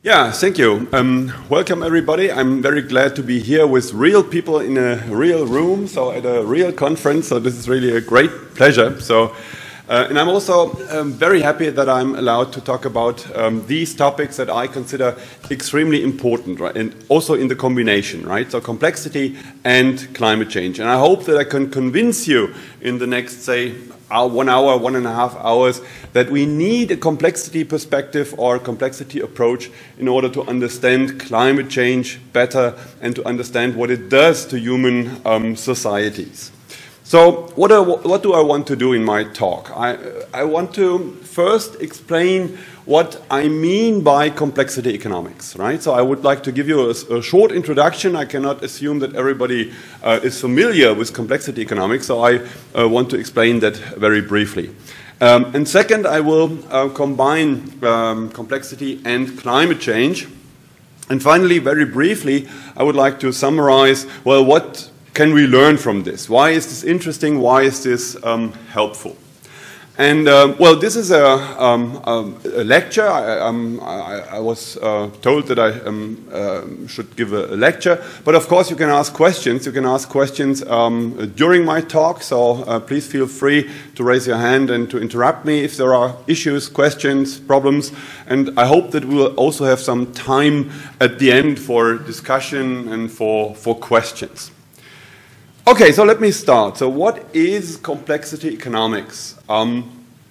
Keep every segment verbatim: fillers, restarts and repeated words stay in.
Yeah, thank you. Um, welcome everybody. I'm very glad to be here with real people in a real room, so at a real conference, so this is really a great pleasure. So, uh, and I'm also um, very happy that I'm allowed to talk about um, these topics that I consider extremely important, right? And also in the combination, right? So complexity and climate change. And I hope that I can convince you in the next, say, Uh, one hour, one and a half hours, that we need a complexity perspective or complexity approach in order to understand climate change better and to understand what it does to human um, societies. So what, are, what do I want to do in my talk? I, I want to first explain what I mean by complexity economics, right? So I would like to give you a, a short introduction. I cannot assume that everybody uh, is familiar with complexity economics, so I uh, want to explain that very briefly. Um, and second, I will uh, combine um, complexity and climate change. And finally, very briefly, I would like to summarize, well, what can we learn from this? Why is this interesting? Why is this um, helpful? And, uh, well, this is a, um, a lecture. I, um, I, I was uh, told that I um, uh, should give a, a lecture. But, of course, you can ask questions. You can ask questions um, during my talk. So uh, please feel free to raise your hand and to interrupt me if there are issues, questions, problems. And I hope that we will also have some time at the end for discussion and for, for questions. Okay, so let me start. So what is complexity economics? Um,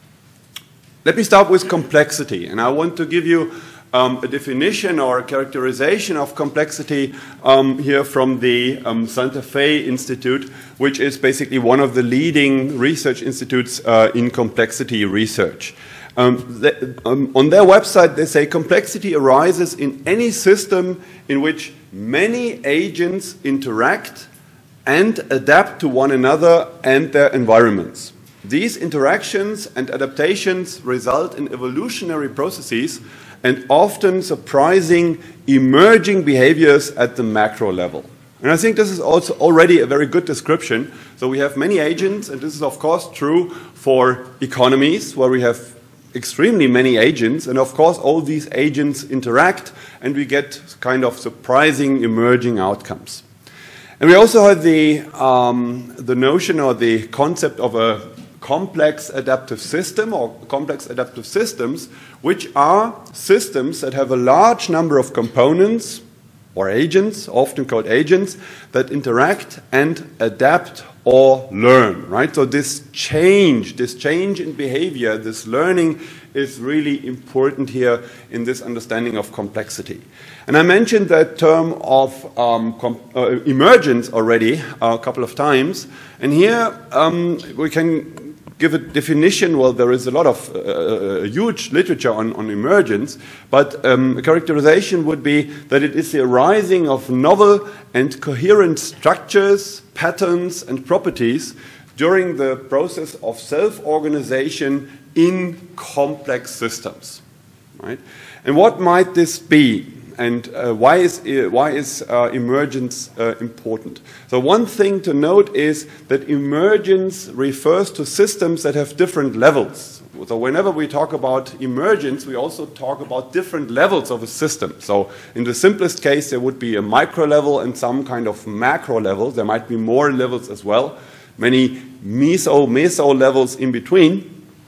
let me start with complexity. And I want to give you um, a definition or a characterization of complexity um, here from the um, Santa Fe Institute, which is basically one of the leading research institutes uh, in complexity research. Um, they, um, on their website, they say complexity arises in any system in which many agents interact and adapt to one another and their environments. These interactions and adaptations result in evolutionary processes and often surprising emerging behaviors at the macro level. And I think this is also already a very good description. So we have many agents, and this is of course true for economies where we have extremely many agents, and of course all these agents interact and we get kind of surprising emerging outcomes. And we also have the, um, the notion or the concept of a complex adaptive system or complex adaptive systems, which are systems that have a large number of components or agents, often called agents, that interact and adapt or learn, right? So this change, this change in behavior, this learning is really important here in this understanding of complexity. And I mentioned that term of um, uh, emergence already uh, a couple of times. And here um, we can give a definition. Well, there is a lot of uh, huge literature on, on emergence, but um, a characterization would be that it is the arising of novel and coherent structures, patterns, and properties during the process of self-organization in complex systems, right? And what might this be? And uh, why is, uh, why is uh, emergence uh, important? So one thing to note is that emergence refers to systems that have different levels. So whenever we talk about emergence, we also talk about different levels of a system. So in the simplest case, there would be a micro level and some kind of macro level. There might be more levels as well, many meso, meso levels in between.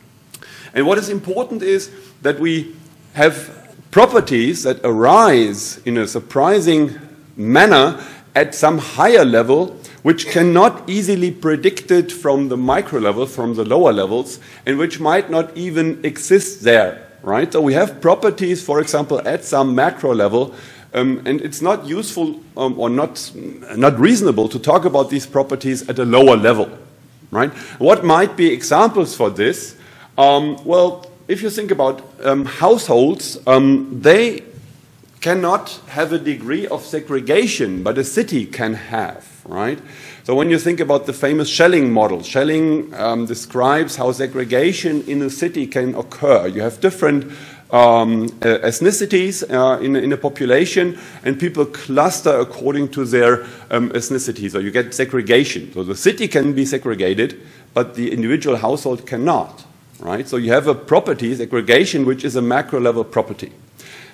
And what is important is that we have properties that arise in a surprising manner at some higher level, which cannot easily be predicted from the micro level, from the lower levels, and which might not even exist there, right? So we have properties, for example, at some macro level, um, and it's not useful um, or not, not reasonable to talk about these properties at a lower level, right? What might be examples for this? Um, well, if you think about um, households, um, they cannot have a degree of segregation, but a city can have, right? So when you think about the famous Schelling model, Schelling um, describes how segregation in a city can occur. You have different um, uh, ethnicities uh, in, in a population, and people cluster according to their um, ethnicity. So you get segregation. So the city can be segregated, but the individual household cannot. Right? So you have a property, segregation, which is a macro level property.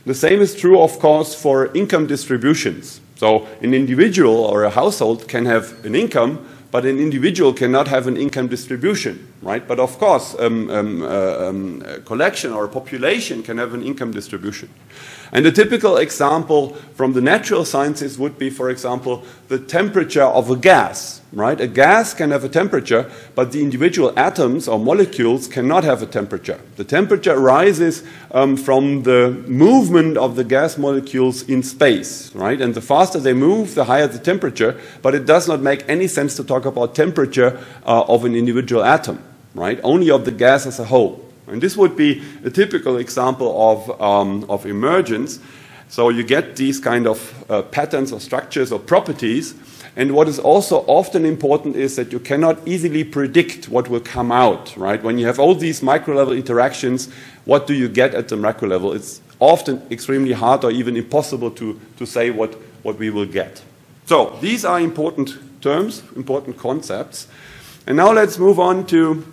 The same is true, of course, for income distributions. So an individual or a household can have an income, but an individual cannot have an income distribution, right? But of course, um, um, uh, um, a collection or a population can have an income distribution. And a typical example from the natural sciences would be, for example, the temperature of a gas, right? A gas can have a temperature, but the individual atoms or molecules cannot have a temperature. The temperature rises um, from the movement of the gas molecules in space, right? And the faster they move, the higher the temperature, but it does not make any sense to talk about temperature uh, of an individual atom, right? Only of the gas as a whole. And this would be a typical example of, um, of emergence. So you get these kind of uh, patterns or structures or properties. And what is also often important is that you cannot easily predict what will come out, right? When you have all these micro-level interactions, what do you get at the macro level? It's often extremely hard or even impossible to, to say what, what we will get. So these are important terms, important concepts. And now let's move on to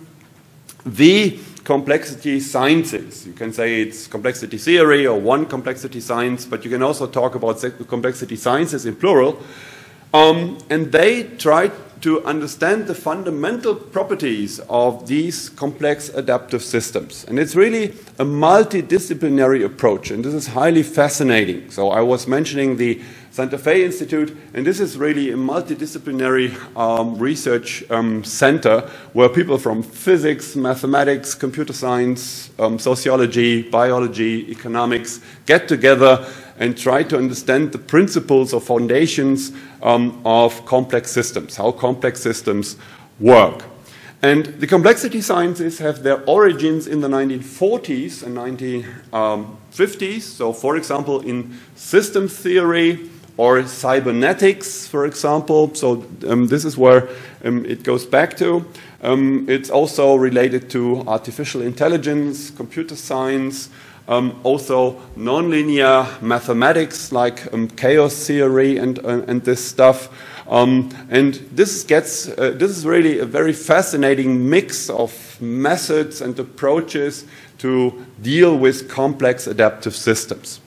the complexity sciences. You can say it's complexity theory or one complexity science, but you can also talk about complexity sciences in plural. Um, and they try to understand the fundamental properties of these complex adaptive systems. And it's really a multidisciplinary approach, and this is highly fascinating. So I was mentioning the Santa Fe Institute, and this is really a multidisciplinary um, research um, center where people from physics, mathematics, computer science, um, sociology, biology, economics get together and try to understand the principles or foundations um, of complex systems, how complex systems work. And the complexity sciences have their origins in the nineteen forties and nineteen fifties. So, for example, in systems theory or cybernetics, for example. So um, this is where um, it goes back to. Um, it's also related to artificial intelligence, computer science, um, also nonlinear mathematics like um, chaos theory and, uh, and this stuff. Um, and this gets, uh, this is really a very fascinating mix of methods and approaches to deal with complex adaptive systems.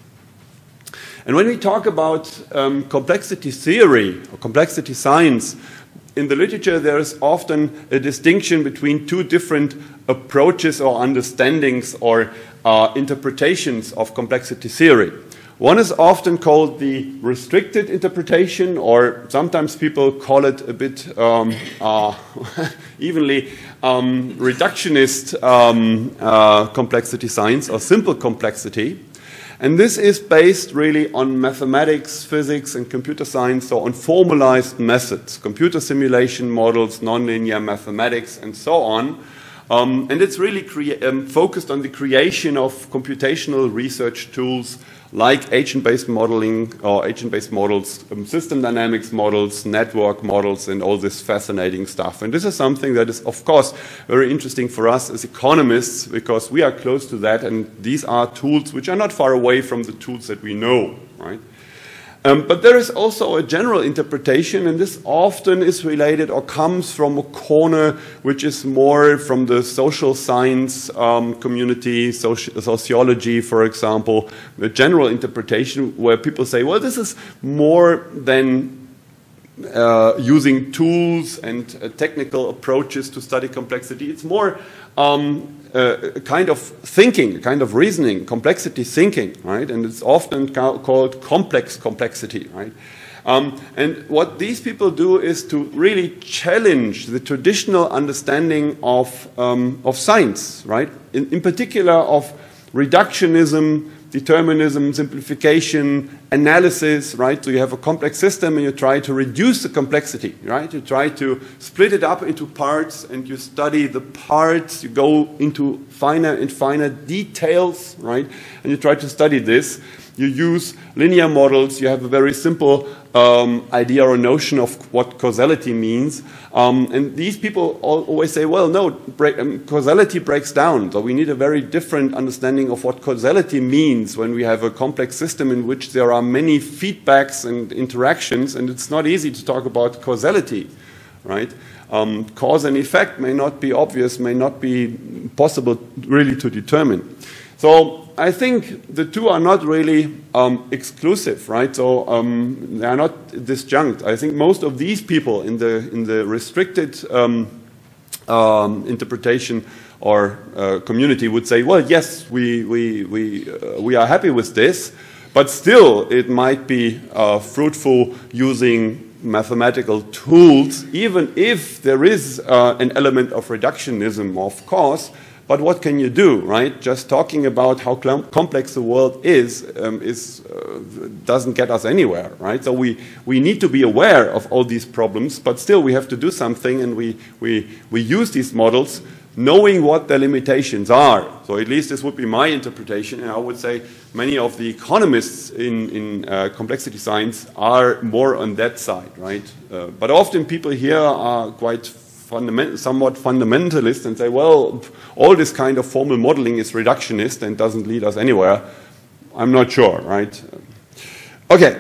And when we talk about um, complexity theory or complexity science, in the literature there is often a distinction between two different approaches or understandings or uh, interpretations of complexity theory. One is often called the restricted interpretation, or sometimes people call it a bit um, uh, evenly um, reductionist um, uh, complexity science or simple complexity. And this is based really on mathematics, physics, and computer science, so on formalized methods, computer simulation models, nonlinear mathematics, and so on. Um, and it's really um, focused on the creation of computational research tools like agent-based modeling or agent-based models, um, system dynamics models, network models, and all this fascinating stuff. And this is something that is, of course, very interesting for us as economists because we are close to that, and these are tools which are not far away from the tools that we know, right? Um, but there is also a general interpretation, and this often is related or comes from a corner which is more from the social science um, community, soci sociology, for example, the general interpretation where people say, well, this is more than uh, using tools and uh, technical approaches to study complexity. It's more um, Uh, a kind of thinking, a kind of reasoning, complexity thinking, right? And it's often ca called complex complexity, right? Um, and what these people do is to really challenge the traditional understanding of, um, of science, right? In, in particular of reductionism, determinism, simplification, analysis, right? So you have a complex system and you try to reduce the complexity, right? You try to split it up into parts and you study the parts, you go into finer and finer details, right? And you try to study this. You use linear models, you have a very simple um, idea or notion of what causality means. Um, and these people all, always say, well, no, break, um, causality breaks down. So we need a very different understanding of what causality means when we have a complex system in which there are many feedbacks and interactions, and it's not easy to talk about causality, right? Um, cause and effect may not be obvious, may not be possible really to determine. So I think the two are not really um, exclusive, right? So um, they are not disjunct. I think most of these people in the in the restricted um, um, interpretation or uh, community would say, well, yes, we we we uh, we are happy with this, but still it might be uh, fruitful using mathematical tools, even if there is uh, an element of reductionism, of course. But what can you do, right? Just talking about how complex the world is, um, is uh, doesn't get us anywhere, right? So we, we need to be aware of all these problems, but still we have to do something, and we, we, we use these models knowing what their limitations are. So at least this would be my interpretation, and I would say many of the economists in, in uh, complexity science are more on that side, right? Uh, but often people here are quite Fundament, somewhat fundamentalist and say, well, all this kind of formal modeling is reductionist and doesn't lead us anywhere. I'm not sure, right? Okay.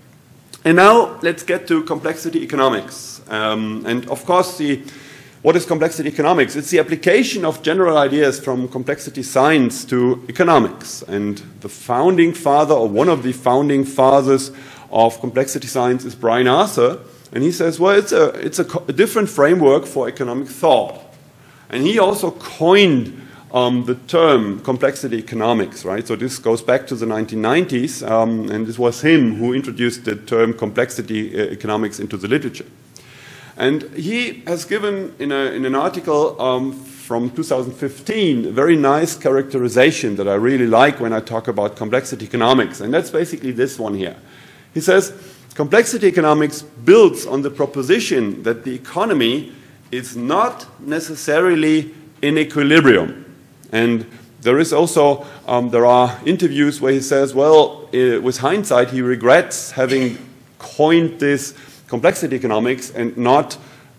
And now let's get to complexity economics. Um, and of course, the, what is complexity economics? It's the application of general ideas from complexity science to economics. And the founding father, or one of the founding fathers of complexity science, is Brian Arthur. And he says, well, it's, a, it's a, a different framework for economic thought. And he also coined um, the term complexity economics, right? So this goes back to the nineteen nineties, um, and it was him who introduced the term complexity uh, economics into the literature. And he has given, in, a, in an article um, from two thousand fifteen, a very nice characterization that I really like when I talk about complexity economics. And that's basically this one here. He says, complexity economics builds on the proposition that the economy is not necessarily in equilibrium. And there is also, um, there are interviews where he says, well, uh, with hindsight, he regrets having coined this complexity economics and not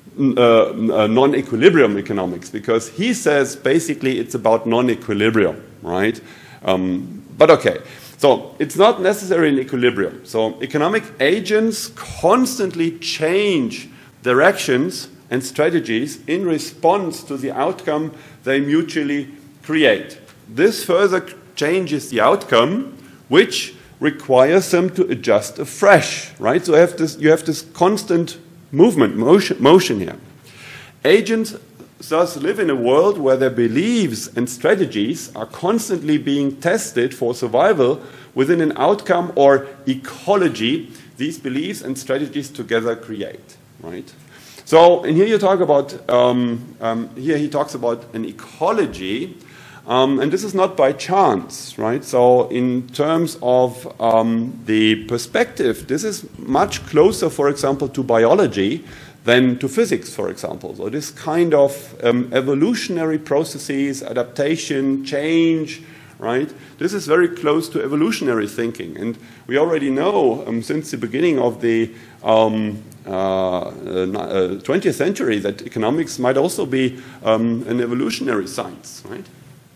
uh, uh, non-equilibrium economics, because he says basically it's about non-equilibrium, right? Um, but okay. So it's not necessarily in equilibrium. So economic agents constantly change directions and strategies in response to the outcome they mutually create. This further changes the outcome, which requires them to adjust afresh, right? So you have this, you have this constant movement, motion, motion here. Agents thus live in a world where their beliefs and strategies are constantly being tested for survival within an outcome or ecology these beliefs and strategies together create, right? So, and here you talk about, um, um, here he talks about an ecology, um, and this is not by chance, right? So in terms of um, the perspective, this is much closer, for example, to biology than to physics, for example. So this kind of um, evolutionary processes, adaptation, change, right? This is very close to evolutionary thinking. And we already know um, since the beginning of the um, uh, uh, twentieth century that economics might also be um, an evolutionary science, right?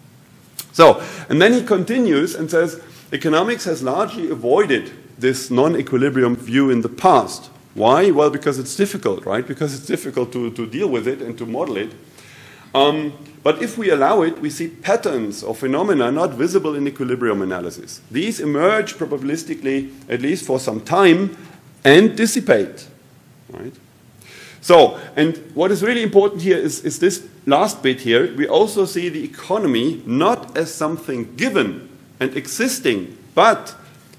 So, and then he continues and says, economics has largely avoided this non-equilibrium view in the past. Why? Well, because it's difficult, right? Because it's difficult to, to deal with it and to model it. Um, but if we allow it, we see patterns or phenomena not visible in equilibrium analysis. These emerge probabilistically, at least for some time, and dissipate, right? So, and what is really important here is, is this last bit here. We also see the economy not as something given and existing, but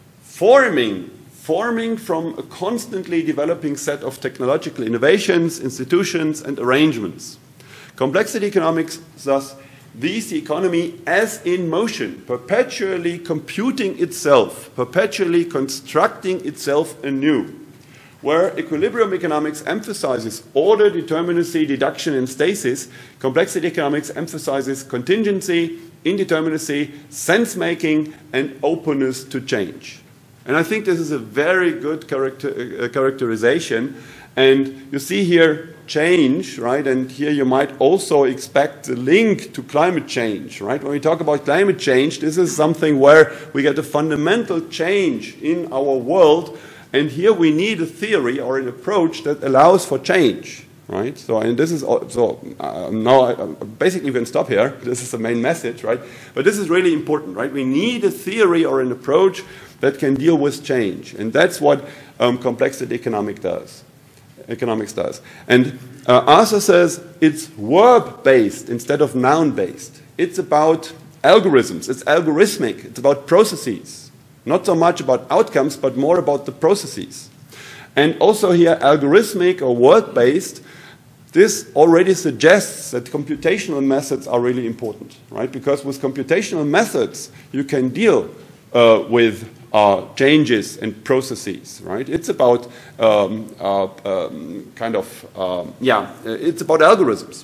forming forming from a constantly developing set of technological innovations, institutions, and arrangements. Complexity economics thus views the economy as in motion, perpetually computing itself, perpetually constructing itself anew. Where equilibrium economics emphasizes order, determinacy, deduction, and stasis, complexity economics emphasizes contingency, indeterminacy, sense-making, and openness to change. And I think this is a very good character, uh, characterization. And you see here change, right? And here you might also expect the link to climate change, right? When we talk about climate change, this is something where we get a fundamental change in our world. And here we need a theory or an approach that allows for change. right? So, and this is, so uh, now I, basically we can stop here. This is the main message, right? But this is really important, right? We need a theory or an approach that can deal with change. And that's what um, complexity economic does, economics does. And uh, Arthur says it's verb-based instead of noun-based. It's about algorithms. It's algorithmic. It's about processes. Not so much about outcomes, but more about the processes. And also here, algorithmic or word-based, this already suggests that computational methods are really important, right? Because with computational methods, you can deal uh, with uh, changes and processes, right? It's about um, uh, um, kind of, um, yeah, it's about algorithms.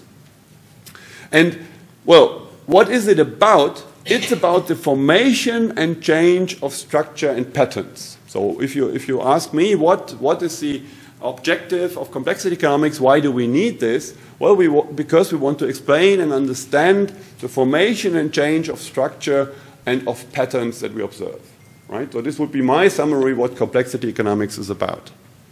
And, well, what is it about? It's about the formation and change of structure and patterns. So if you, if you ask me what, what is the objective of complexity economics, why do we need this? Well, we because we want to explain and understand the formation and change of structure and of patterns that we observe, right? So this would be my summary what complexity economics is about.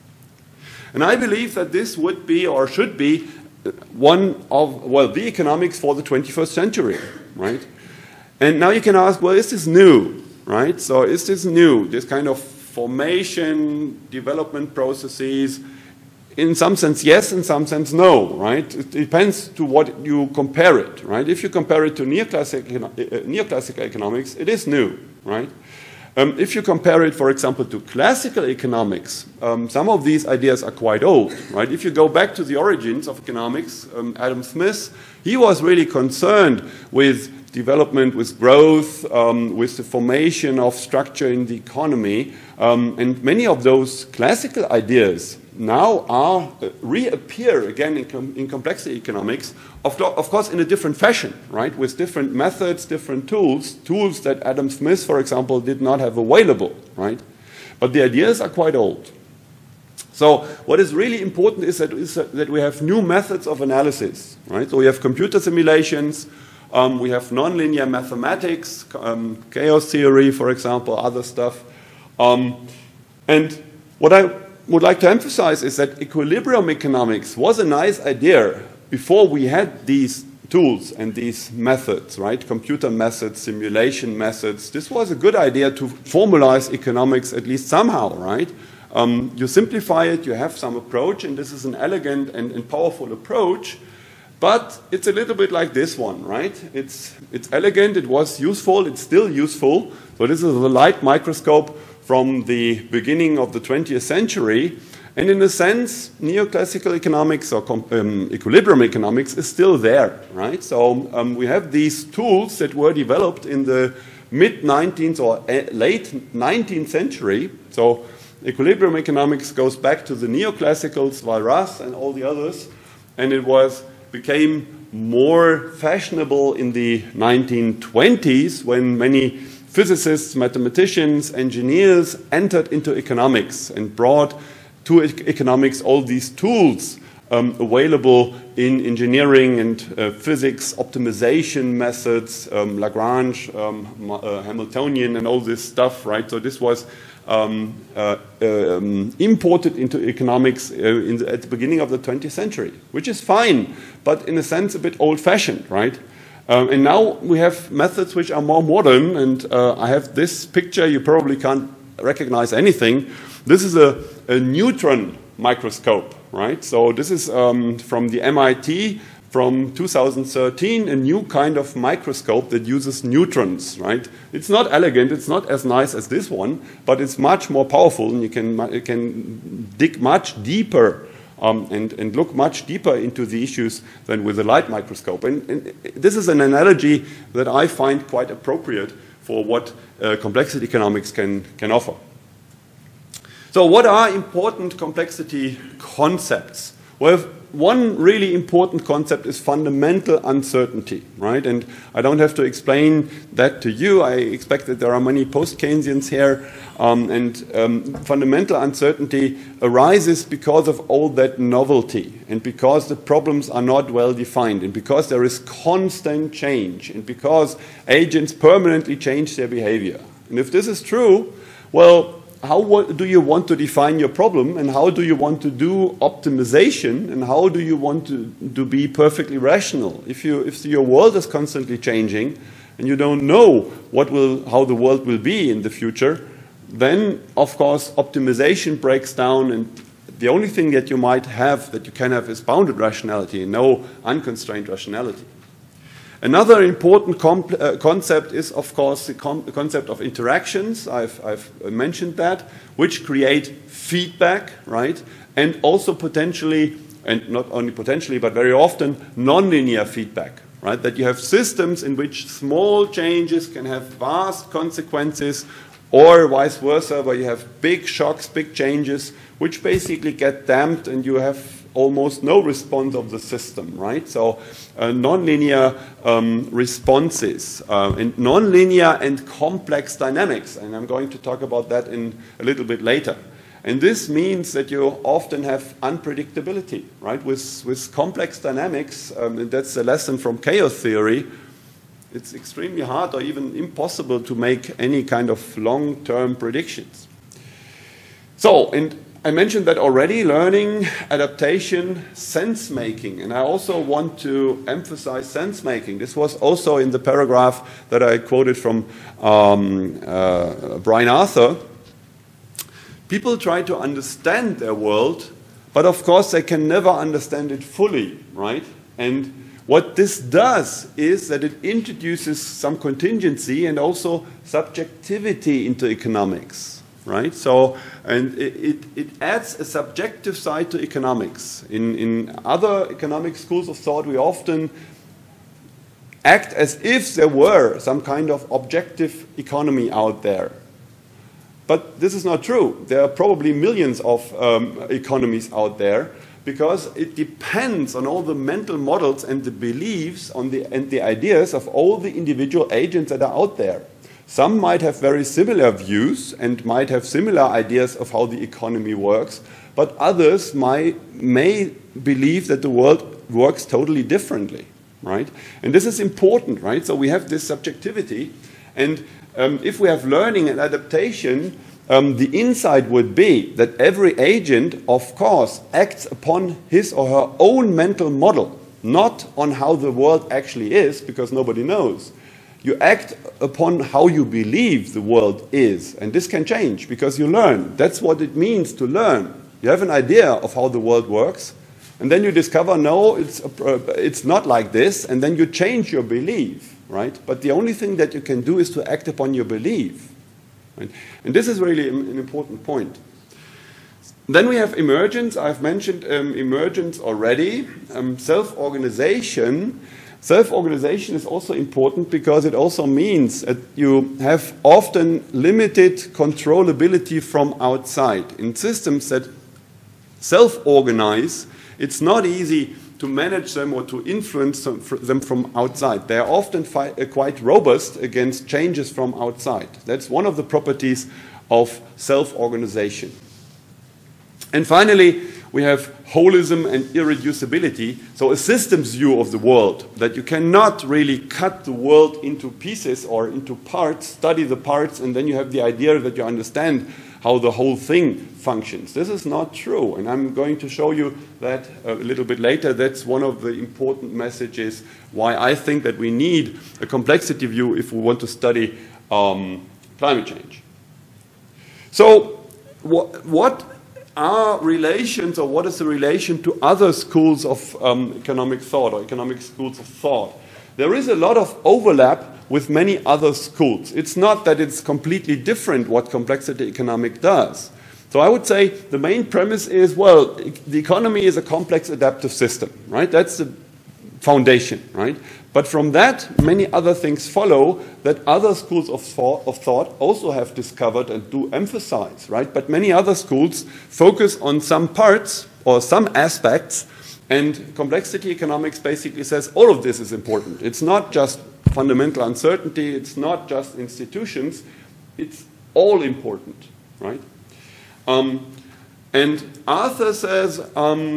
And I believe that this would be or should be one of, well, the economics for the twenty-first century, right? And now you can ask, well, is this new, right? So is this new, this kind of formation, development processes? In some sense, yes. In some sense, no, right? It depends to what you compare it, right? If you compare it to neoclassical, uh, neoclassical economics, it is new, right? Um, if you compare it, for example, to classical economics, um, some of these ideas are quite old, right? If you go back to the origins of economics, um, Adam Smith, he was really concerned with development, with growth, um, with the formation of structure in the economy. Um, and many of those classical ideas now are uh, reappear again in, com in complexity economics, of, of course in a different fashion, right? With different methods, different tools, tools that Adam Smith, for example, did not have available, right? But the ideas are quite old. So what is really important is that, is that we have new methods of analysis, right? So we have computer simulations, um, we have nonlinear mathematics, um, chaos theory, for example, other stuff. Um, and what I would like to emphasize is that equilibrium economics was a nice idea before we had these tools and these methods, right? Computer methods, simulation methods. This was a good idea to formalize economics at least somehow, right? Um, you simplify it, you have some approach, and this is an elegant and, and powerful approach. But it's a little bit like this one, right? It's, it's elegant, it was useful, it's still useful. So this is a light microscope from the beginning of the twentieth century. And in a sense, neoclassical economics or um, equilibrium economics is still there, right? So um, we have these tools that were developed in the mid nineteenth or late nineteenth century. So equilibrium economics goes back to the neoclassicals, Walras and all the others. And it was became more fashionable in the nineteen twenties when many physicists, mathematicians, engineers entered into economics and brought to economics all these tools um, available in engineering and uh, physics, optimization methods, um, Lagrange, um, uh, Hamiltonian, and all this stuff, right? So this was um, uh, um, imported into economics uh, in the, at the beginning of the twentieth century, which is fine, but in a sense a bit old-fashioned, right? Um, and now we have methods which are more modern, and uh, I have this picture. You probably can't recognize anything. This is a, a neutron microscope, right? So this is um, from the M I T from two thousand thirteen, a new kind of microscope that uses neutrons, right? It's not elegant, it's not as nice as this one, but it's much more powerful, and you can, you can dig much deeper Um, and, and look much deeper into the issues than with a light microscope. And, and this is an analogy that I find quite appropriate for what uh, complexity economics can, can offer. So what are important complexity concepts? Well, one really important concept is fundamental uncertainty, right? And I don't have to explain that to you. I expect that there are many post-Keynesians here. Um, and um, fundamental uncertainty arises because of all that novelty, and because the problems are not well defined, and because there is constant change, and because agents permanently change their behavior. And if this is true, well, how do you want to define your problem, and how do you want to do optimization, and how do you want to, to be perfectly rational? If, you, if your world is constantly changing and you don't know what will, how the world will be in the future, then, of course, optimization breaks down, and the only thing that you might have, that you can have, is bounded rationality, no unconstrained rationality. Another important uh, concept is, of course, the, con the concept of interactions. I've, I've mentioned that, which create feedback, right? And also potentially, and not only potentially, but very often, nonlinear feedback, right? That you have systems in which small changes can have vast consequences, or vice versa, where you have big shocks, big changes, which basically get damped and you have almost no response of the system, right? So uh, nonlinear um, responses, uh, and nonlinear and complex dynamics, and I'm going to talk about that in a little bit later. And this means that you often have unpredictability, right? With, with complex dynamics, um, and that's a lesson from chaos theory, it's extremely hard or even impossible to make any kind of long-term predictions. So, and I mentioned that already, learning, adaptation, sense-making, and I also want to emphasize sense-making. This was also in the paragraph that I quoted from um, uh, Brian Arthur. People try to understand their world, but of course they can never understand it fully, right? And what this does is that it introduces some contingency and also subjectivity into economics, right? So, and it, it, it adds a subjective side to economics. In, in other economic schools of thought, we often act as if there were some kind of objective economy out there. But this is not true. There are probably millions of um, economies out there, because it depends on all the mental models and the beliefs on the, and the ideas of all the individual agents that are out there. Some might have very similar views and might have similar ideas of how the economy works, but others might, may believe that the world works totally differently, right? And this is important, right? So we have this subjectivity, and um, if we have learning and adaptation, Um, the insight would be that every agent, of course, acts upon his or her own mental model, not on how the world actually is, because nobody knows. You act upon how you believe the world is, and this can change because you learn. That's what it means to learn. You have an idea of how the world works, and then you discover, no, it's, uh, it's not like this, and then you change your belief, right? But the only thing that you can do is to act upon your belief. Right? And this is really an important point. Then we have emergence. I've mentioned um, emergence already. Um, self-organization. Self-organization is also important because it also means that you have often limited controllability from outside. In systems that self-organize, it's not easy to manage them or to influence them from outside. They are often fi uh, quite robust against changes from outside. That's one of the properties of self-organization. And finally, we have holism and irreducibility, so a systems view of the world, that you cannot really cut the world into pieces or into parts, study the parts, and then you have the idea that you understand how the whole thing functions. This is not true, and I'm going to show you that a little bit later. That's one of the important messages why I think that we need a complexity view if we want to study um, climate change. So wh what are relations, or what is the relation to other schools of um, economic thought or economic schools of thought? There is a lot of overlap with many other schools. It's not that it's completely different what complexity economic does. So I would say the main premise is, well, the economy is a complex adaptive system, right? That's the foundation, right? But from that, many other things follow that other schools of thought, of thought also have discovered and do emphasize, right? But many other schools focus on some parts or some aspects, and complexity economics basically says all of this is important. It's not just fundamental uncertainty, it's not just institutions, it's all important, right? Um, and Arthur says, um,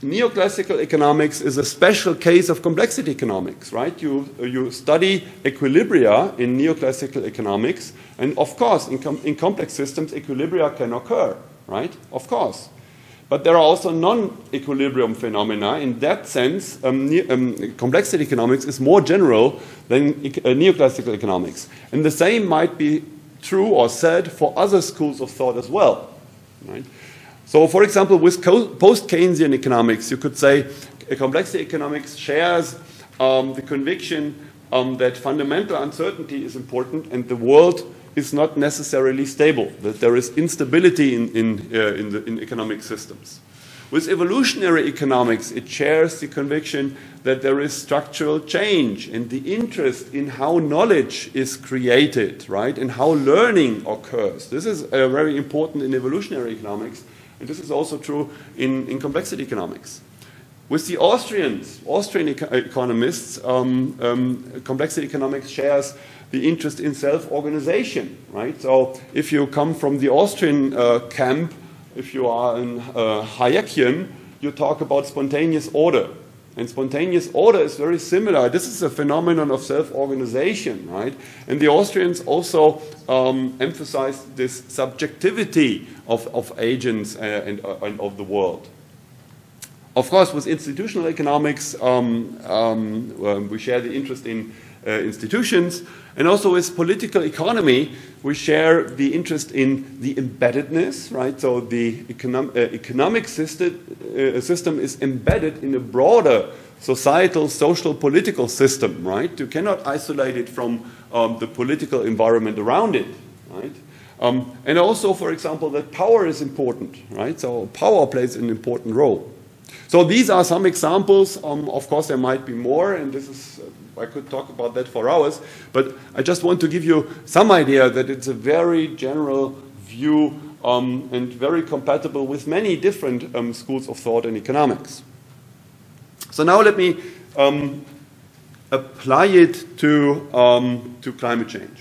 neoclassical economics is a special case of complexity economics, right? You, you study equilibria in neoclassical economics, and of course, in, com in complex systems, equilibria can occur, right? Of course. But there are also non-equilibrium phenomena. In that sense, um, um, complexity economics is more general than uh, neoclassical economics. And the same might be true or said for other schools of thought as well, right? So, for example, with post-Keynesian economics, you could say uh, complexity economics shares um, the conviction um, that fundamental uncertainty is important and the world is not necessarily stable, that there is instability in, in, uh, in, the, in economic systems. With evolutionary economics, it shares the conviction that there is structural change and the interest in how knowledge is created, right, and how learning occurs. This is uh, very important in evolutionary economics, and this is also true in, in complexity economics. With the Austrians, Austrian eco economists, um, um, complexity economics shares the interest in self-organization, right? So if you come from the Austrian uh, camp, if you are an uh, Hayekian, you talk about spontaneous order. And spontaneous order is very similar. This is a phenomenon of self-organization, right? And the Austrians also um, emphasize this subjectivity of, of agents uh, and, uh, and of the world. Of course, with institutional economics, um, um, um, we share the interest in uh, institutions. And also with political economy, we share the interest in the embeddedness, right? So the econom uh, economic system, uh, system is embedded in a broader societal, social, political system, right? You cannot isolate it from um, the political environment around it, right? Um, and also, for example, that power is important, right? So power plays an important role. So these are some examples. Um, of course, there might be more, and this is, uh, I could talk about that for hours, but I just want to give you some idea that it's a very general view um, and very compatible with many different um, schools of thought in economics. So now let me um, apply it to, um, to climate change.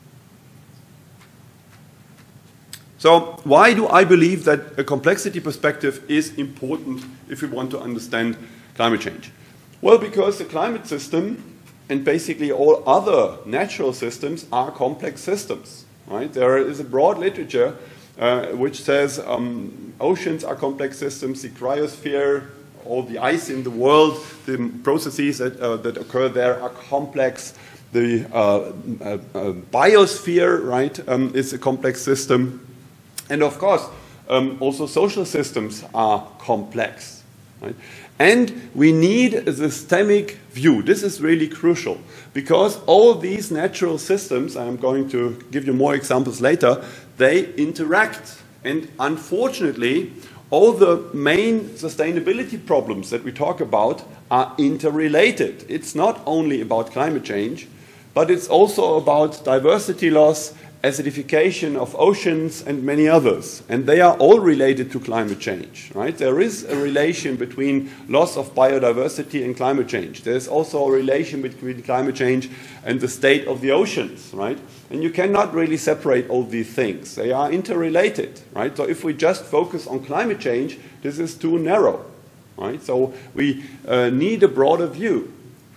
So why do I believe that a complexity perspective is important if we want to understand climate change? Well, because the climate system and basically all other natural systems are complex systems, right? There is a broad literature uh, which says um, oceans are complex systems, the cryosphere, all the ice in the world, the processes that, uh, that occur there are complex. The uh, uh, uh, biosphere, right, um, is a complex system. And of course, um, also social systems are complex, right? And we need a systemic view. This is really crucial because all these natural systems, I'm going to give you more examples later, they interact. And unfortunately, all the main sustainability problems that we talk about are interrelated. It's not only about climate change, but it's also about diversity loss, acidification of oceans, and many others. And they are all related to climate change, right? There is a relation between loss of biodiversity and climate change. There's also a relation between climate change and the state of the oceans, right? And you cannot really separate all these things. They are interrelated, right? So if we just focus on climate change, this is too narrow, right? So we uh, need a broader view.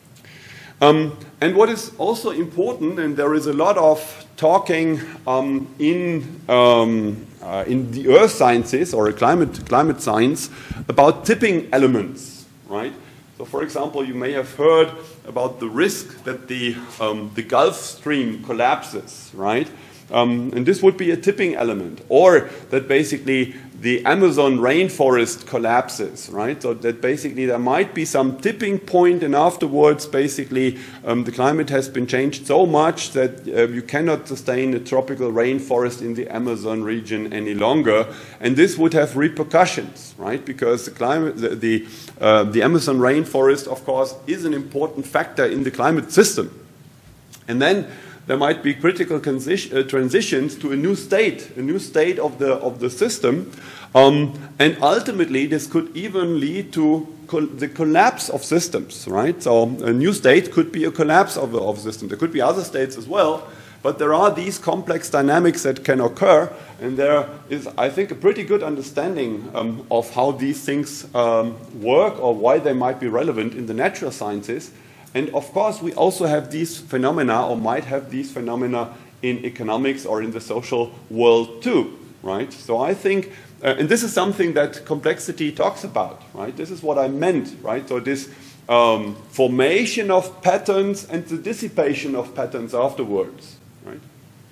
Um, and what is also important, and there is a lot of talking um, in, um, uh, in the earth sciences or climate, climate science about tipping elements, right? So for example, you may have heard about the risk that the, um, the Gulf Stream collapses, right? Um, and this would be a tipping element, or that basically the Amazon rainforest collapses, right? So that basically there might be some tipping point, and afterwards basically um, the climate has been changed so much that uh, you cannot sustain a tropical rainforest in the Amazon region any longer, and this would have repercussions, right? Because the climate, the the, uh, the Amazon rainforest, of course, is an important factor in the climate system, and then there might be critical transitions to a new state, a new state of the, of the system. Um, and ultimately, this could even lead to col the collapse of systems, right? So a new state could be a collapse of the of system. There could be other states as well, But there are these complex dynamics that can occur, and there is, I think, a pretty good understanding um, of how these things um, work or why they might be relevant in the natural sciences. And of course, we also have these phenomena, or might have these phenomena, in economics or in the social world too, right? So I think, uh, and this is something that complexity talks about, right? This is what I meant, right? So this um, formation of patterns and the dissipation of patterns afterwards, right?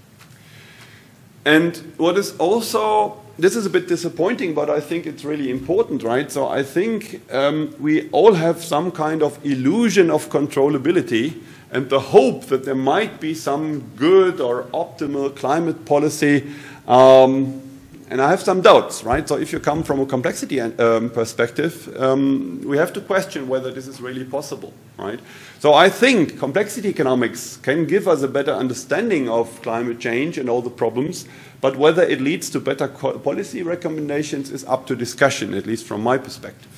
And what is also, this is a bit disappointing, but I think it's really important, right? So I think um, we all have some kind of illusion of controllability and the hope that there might be some good or optimal climate policy. Um, and I have some doubts, right? So if you come from a complexity um, perspective, um, we have to question whether this is really possible, right? So I think complexity economics can give us a better understanding of climate change and all the problems, but whether it leads to better policy recommendations is up to discussion, at least from my perspective.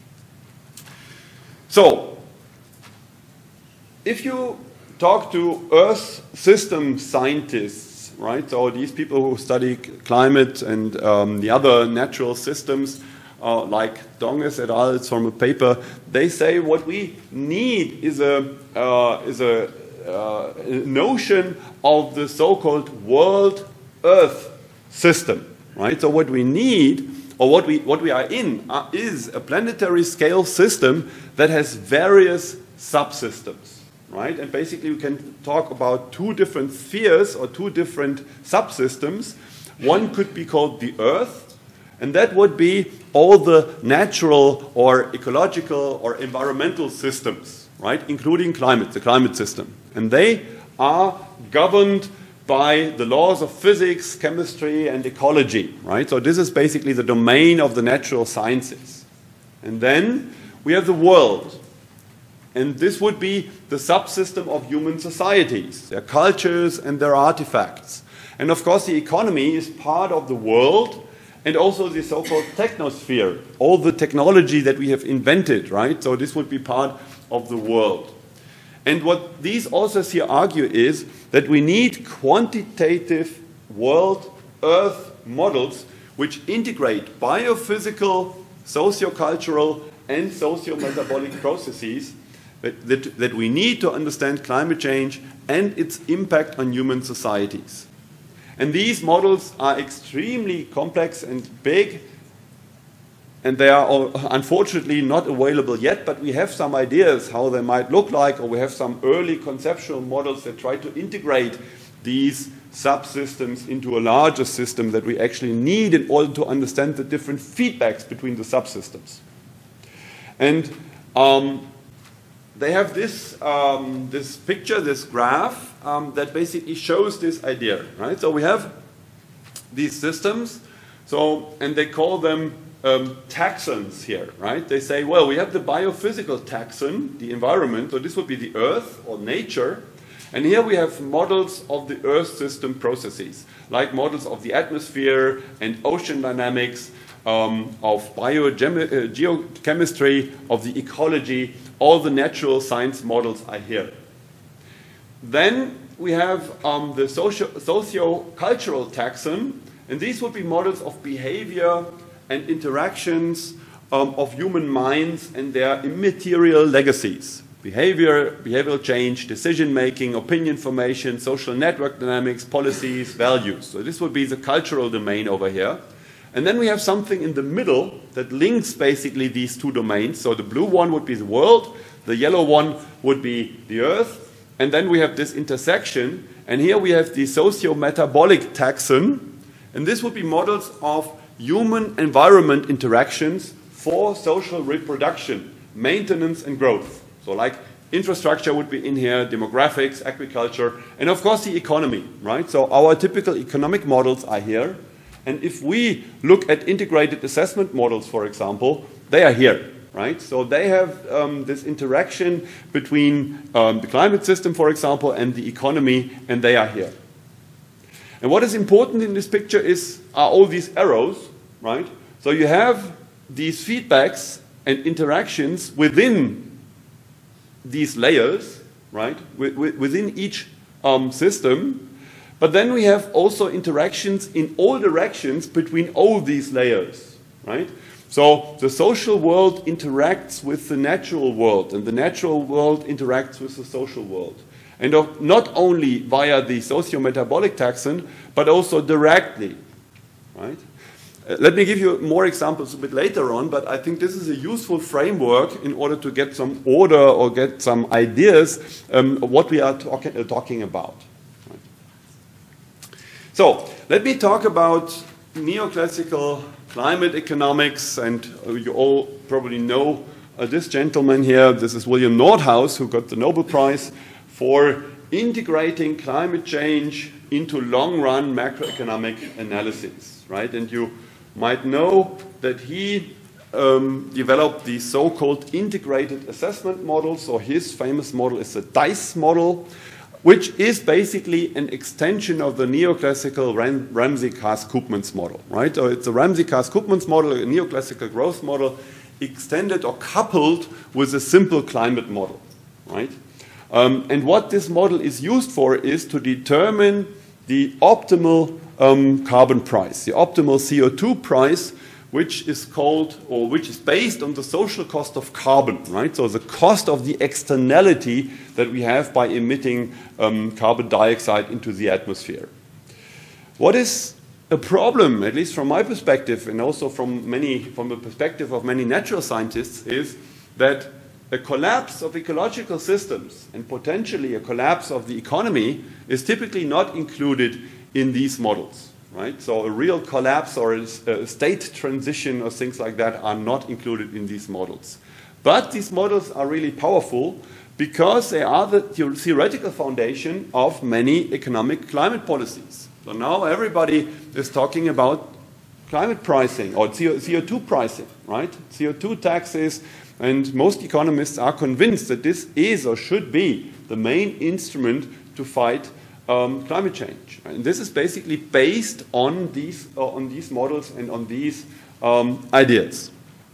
So, if you talk to Earth system scientists, right, so these people who study climate and um, the other natural systems, uh, like Donges et al., it's from a paper, they say what we need is a, uh, is a uh, notion of the so-called world Earth system, right? So what we need, or what we, what we are in, uh, is a planetary scale system that has various subsystems. Right? And basically we can talk about two different spheres or two different subsystems. One could be called the Earth, and that would be all the natural or ecological or environmental systems, right? Including climate, the climate system. And they are governed by the laws of physics, chemistry, and ecology, right? So this is basically the domain of the natural sciences. And then we have the world. And this would be the subsystem of human societies, their cultures and their artifacts. And of course, the economy is part of the world and also the so-called technosphere, all the technology that we have invented, right? So this would be part of the world. And what these authors here argue is that we need quantitative world Earth models which integrate biophysical, sociocultural, and socio-metabolic processes That, that, that we need to understand climate change and its impact on human societies. And these models are extremely complex and big, and they are all, unfortunately not available yet, but we have some ideas how they might look like, or we have some early conceptual models that try to integrate these subsystems into a larger system that we actually need in order to understand the different feedbacks between the subsystems. And um, they have this, um, this picture, this graph, um, that basically shows this idea, right? So we have these systems, so, and they call them um, taxons here, right? They say, well, we have the biophysical taxon, the environment, so this would be the Earth or nature, and here we have models of the Earth system processes, like models of the atmosphere and ocean dynamics, um, of biogeochemistry, of the ecology. All the natural science models are here. Then we have um, the socio socio-cultural taxon, and these would be models of behavior and interactions um, of human minds and their immaterial legacies. Behavior, behavioral change, decision-making, opinion formation, social network dynamics, policies, values. So this would be the cultural domain over here. And then we have something in the middle that links basically these two domains. So the blue one would be the world, the yellow one would be the Earth, and then we have this intersection, and here we have the socio-metabolic taxon, and this would be models of human-environment interactions for social reproduction, maintenance, and growth. So like infrastructure would be in here, demographics, agriculture, and of course the economy, right? So our typical economic models are here. And if we look at integrated assessment models, for example, they are here, right? So they have um, this interaction between um, the climate system, for example, and the economy, and they are here. And what is important in this picture is are all these arrows, right? So you have these feedbacks and interactions within these layers, right? Within each um, system. But then we have also interactions in all directions between all these layers, right? So the social world interacts with the natural world, and the natural world interacts with the social world. And not only via the socio-metabolic taxon, but also directly, right? Uh, let me give you more examples a bit later on, but I think this is a useful framework in order to get some order or get some ideas um, of what we are talk uh, talking about. Right? So let me talk about neoclassical climate economics, and uh, you all probably know uh, this gentleman here. This is William Nordhaus, who got the Nobel Prize for integrating climate change into long-run macroeconomic analysis, right? And you might know that he um, developed the so-called integrated assessment model. So his famous model is the DICE model, which is basically an extension of the neoclassical Ram Ramsey-Cass-Koopmans model, right? So it's a Ramsey-Cass-Koopmans model, a neoclassical growth model, extended or coupled with a simple climate model, right? Um, and what this model is used for is to determine the optimal um, carbon price, the optimal C O two price, which is called, or which is based on the social cost of carbon, right? So the cost of the externality that we have by emitting um, carbon dioxide into the atmosphere. What is a problem, at least from my perspective, and also from many, from the perspective of many natural scientists, is that a collapse of ecological systems and potentially a collapse of the economy is typically not included in these models, right? So a real collapse or a state transition or things like that are not included in these models. But these models are really powerful because they are the theoretical foundation of many economic climate policies. So now everybody is talking about climate pricing or C O two pricing, right? C O two taxes. And most economists are convinced that this is or should be the main instrument to fight um, climate change. And this is basically based on these, uh, on these models and on these um, ideas.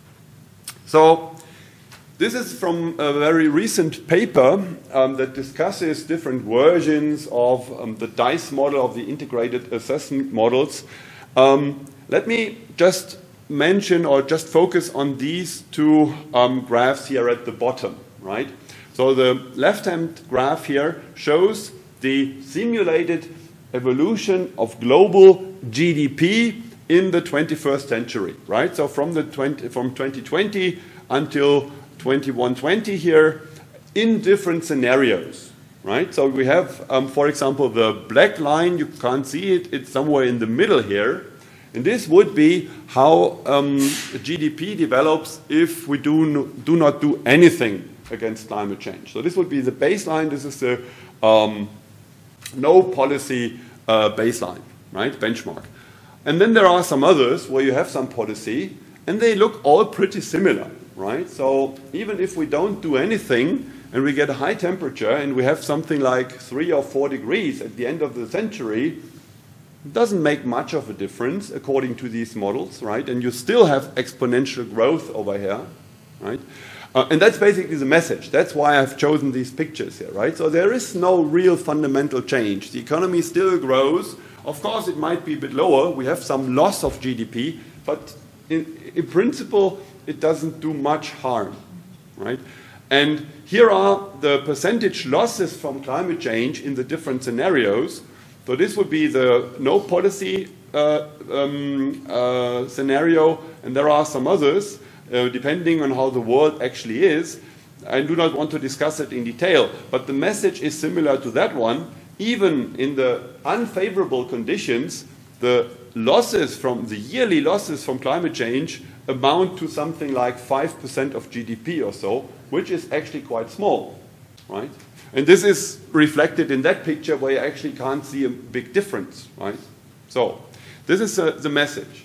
So this is from a very recent paper um, that discusses different versions of um, the DICE model, of the integrated assessment models. Um, let me just mention or just focus on these two um, graphs here at the bottom, right? So the left-hand graph here shows the simulated evolution of global G D P in the twenty-first century, right? So from the twenty, from twenty twenty until twenty-one twenty here, in different scenarios, right? So we have, um, for example, the black line. You can't see it; it's somewhere in the middle here. And this would be how um, G D P develops if we do, no, do not do anything against climate change. So this would be the baseline. This is the um, no policy uh, baseline, right, benchmark. And then there are some others where you have some policy, and they look all pretty similar, right? So even if we don't do anything and we get a high temperature and we have something like three or four degrees at the end of the century, it doesn't make much of a difference according to these models, right? And you still have exponential growth over here, right? Uh, and that's basically the message. That's why I've chosen these pictures here, right? So there is no real fundamental change. The economy still grows. Of course, it might be a bit lower. We have some loss of G D P, but in, in principle, it doesn't do much harm, right? And here are the percentage losses from climate change in the different scenarios. So this would be the no policy uh, um, uh, scenario, and there are some others, uh, depending on how the world actually is. I do not want to discuss it in detail, but the message is similar to that one. Even in the unfavorable conditions, the losses from the yearly losses from climate change amount to something like five percent of G D P or so, which is actually quite small, right? And this is reflected in that picture where you actually can't see a big difference, right? So this is uh, the message.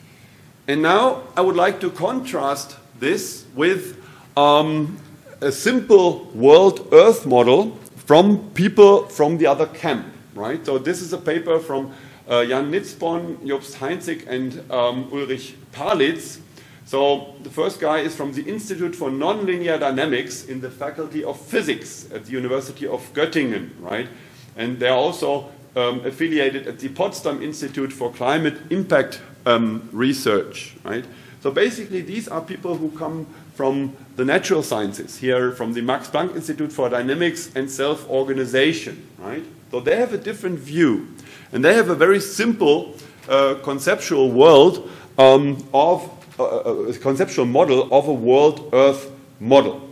And now I would like to contrast this with um, a simple world Earth model from people from the other camp, right? So this is a paper from uh, Jan Nitzborn, Jobst Heinzig, and um, Ulrich Parlitz. So the first guy is from the Institute for Nonlinear Dynamics in the Faculty of Physics at the University of Göttingen, right? And they're also um, affiliated at the Potsdam Institute for Climate Impact um, Research, right? So basically, these are people who come from the natural sciences, here from the Max Planck Institute for Dynamics and Self-Organization, right? So they have a different view. And they have a very simple uh, conceptual world um, of, uh, a conceptual model of a world-Earth model.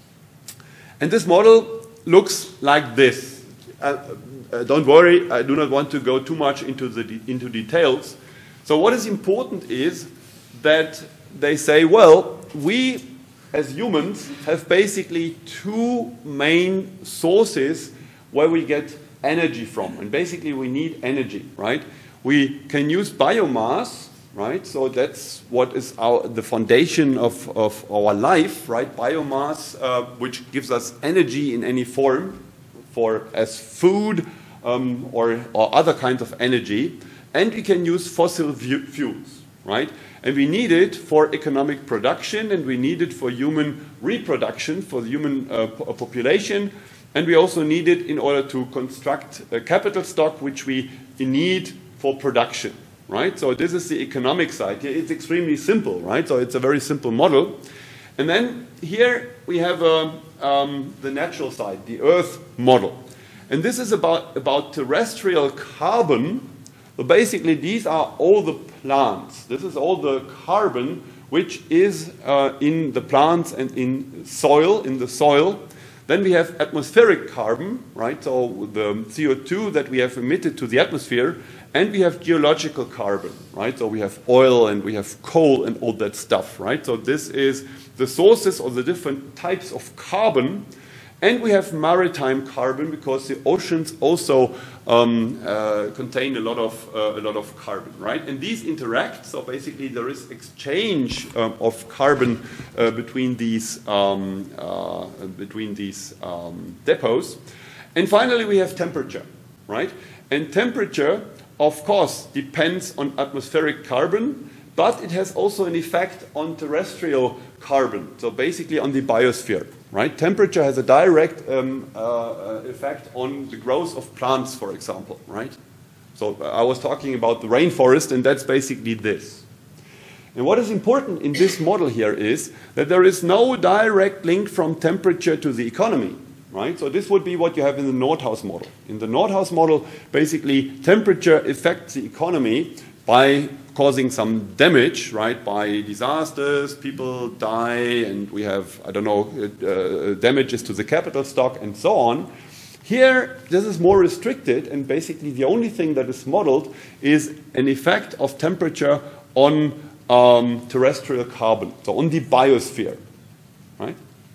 And this model looks like this. Uh, uh, don't worry, I do not want to go too much into, the de into details. So what is important is that they say, well, we as humans have basically two main sources where we get energy from. And basically we need energy, right? We can use biomass, right? So that's what is our, the foundation of, of our life, right? Biomass, uh, which gives us energy in any form for as food um, or, or other kinds of energy. And we can use fossil fuels, right? And we need it for economic production, and we need it for human reproduction, for the human uh, population. And we also need it in order to construct a capital stock, which we need for production, right? So this is the economic side. It's extremely simple, right? So it's a very simple model. And then here we have uh, um, the natural side, the Earth model. And this is about, about terrestrial carbon. So basically, these are all the plants. This is all the carbon which is uh, in the plants and in soil, in the soil. Then we have atmospheric carbon, right? So the C O two that we have emitted to the atmosphere. And we have geological carbon, right? So we have oil and we have coal and all that stuff, right? So this is the sources or the different types of carbon. And we have maritime carbon because the oceans also um, uh, contain a lot of uh, a lot of carbon, right? And these interact. So basically, there is exchange um, of carbon uh, between these um, uh, between these um, depots. And finally, we have temperature, right? And temperature, of course, depends on atmospheric carbon, but it has also an effect on terrestrial carbon. So basically, on the biosphere. Right? Temperature has a direct um, uh, effect on the growth of plants, for example. Right? So uh, I was talking about the rainforest, and that's basically this. And what is important in this model here is that there is no direct link from temperature to the economy. Right? So this would be what you have in the Nordhaus model. In the Nordhaus model, basically, temperature affects the economy by causing some damage, right, by disasters, people die, and we have, I don't know, uh, damages to the capital stock and so on. Here, this is more restricted, and basically the only thing that is modeled is an effect of temperature on um, terrestrial carbon, so on the biosphere, right?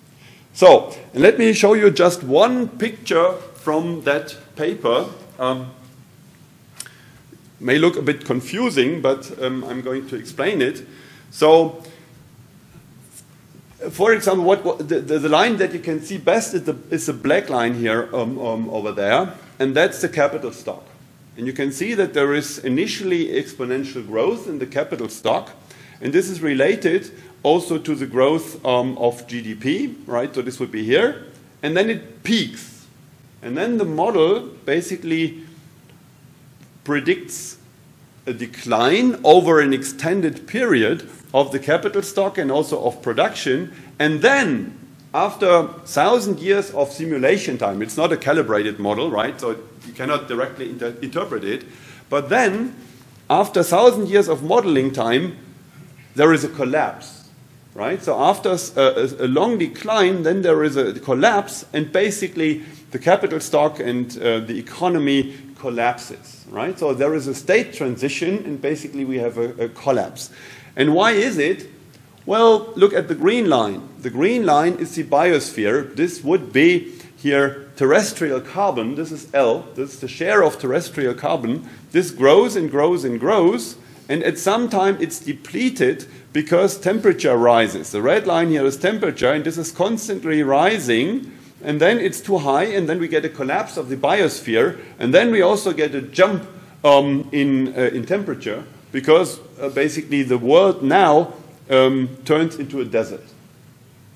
So, and let me show you just one picture from that paper. Um, may look a bit confusing, but um, I'm going to explain it. So, for example, what, what the, the, the line that you can see best is the, is the black line here um, um, over there, and that's the capital stock. And you can see that there is initially exponential growth in the capital stock, and this is related also to the growth um, of G D P, right? So this would be here, and then it peaks. And then the model basically predicts a decline over an extended period of the capital stock and also of production. And then, after a thousand years of simulation time, it's not a calibrated model, right? So you cannot directly inter interpret it. But then, after a thousand years of modeling time, there is a collapse, right? So after a, a long decline, then there is a collapse, and basically the capital stock and uh, the economy collapses, right? So there is a state transition, and basically we have a, a collapse. And why is it? Well, look at the green line. The green line is the biosphere. This would be here terrestrial carbon. This is L. This is the share of terrestrial carbon. This grows and grows and grows, and at some time it's depleted because temperature rises. The red line here is temperature, and this is constantly rising. And then it's too high, and then we get a collapse of the biosphere, and then we also get a jump um, in, uh, in temperature, because uh, basically the world now um, turns into a desert.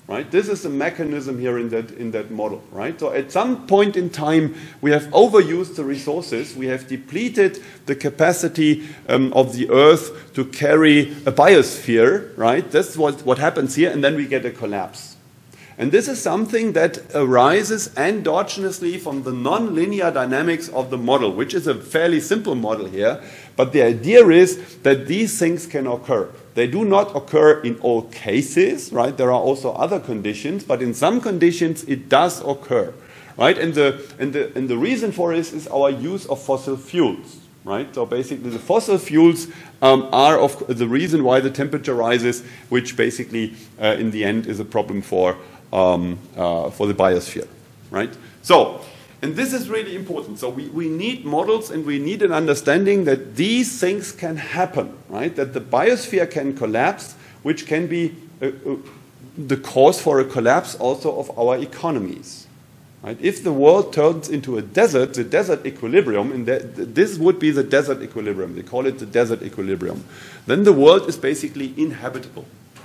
right? This is the mechanism here in that, in that model, right? So at some point in time, we have overused the resources. We have depleted the capacity um, of the Earth to carry a biosphere, right? That's what, what happens here, and then we get a collapse. And this is something that arises endogenously from the nonlinear dynamics of the model, which is a fairly simple model here. But the idea is that these things can occur. They do not occur in all cases, right? There are also other conditions, but in some conditions it does occur, right? And the, and the, and the reason for this is our use of fossil fuels, right? So basically the fossil fuels um, are of the reason why the temperature rises, which basically uh, in the end is a problem for, um, uh, for the biosphere, right? So, and this is really important. So we, we need models and we need an understanding that these things can happen, right? That the biosphere can collapse, which can be uh, uh, the cause for a collapse also of our economies, right? If the world turns into a desert, the desert equilibrium, and that, this would be the desert equilibrium, they call it the desert equilibrium, then the world is basically inhabitable.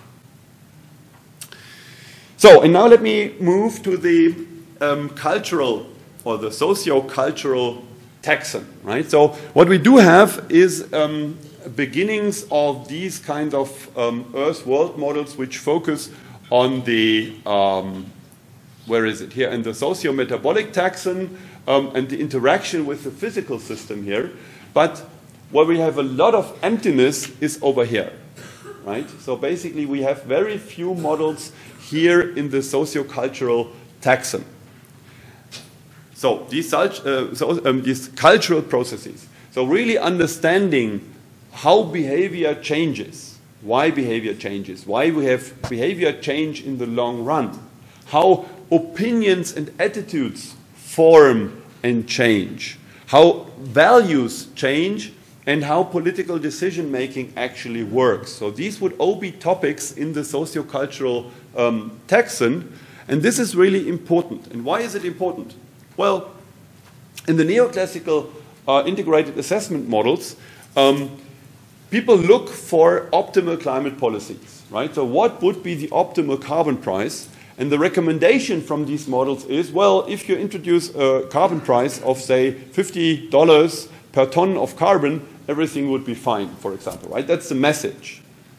So, and now let me move to the um, cultural or the socio-cultural taxon, right? So what we do have is um, beginnings of these kind of um, Earth world models which focus on the, um, where is it here, in the socio-metabolic taxon um, and the interaction with the physical system here. But where we have a lot of emptiness is over here, right? So basically we have very few models here in the socio-cultural taxon. So these, uh, so, um, these cultural processes. So really understanding how behavior changes, why behavior changes, why we have behavior change in the long run, how opinions and attitudes form and change, how values change, and how political decision making actually works. So these would all be topics in the sociocultural um, taxon, and this is really important. And why is it important? Well, in the neoclassical uh, integrated assessment models, um, people look for optimal climate policies, right? So what would be the optimal carbon price? And the recommendation from these models is, well, if you introduce a carbon price of, say, fifty dollars per ton of carbon, everything would be fine, for example, right? That's the message.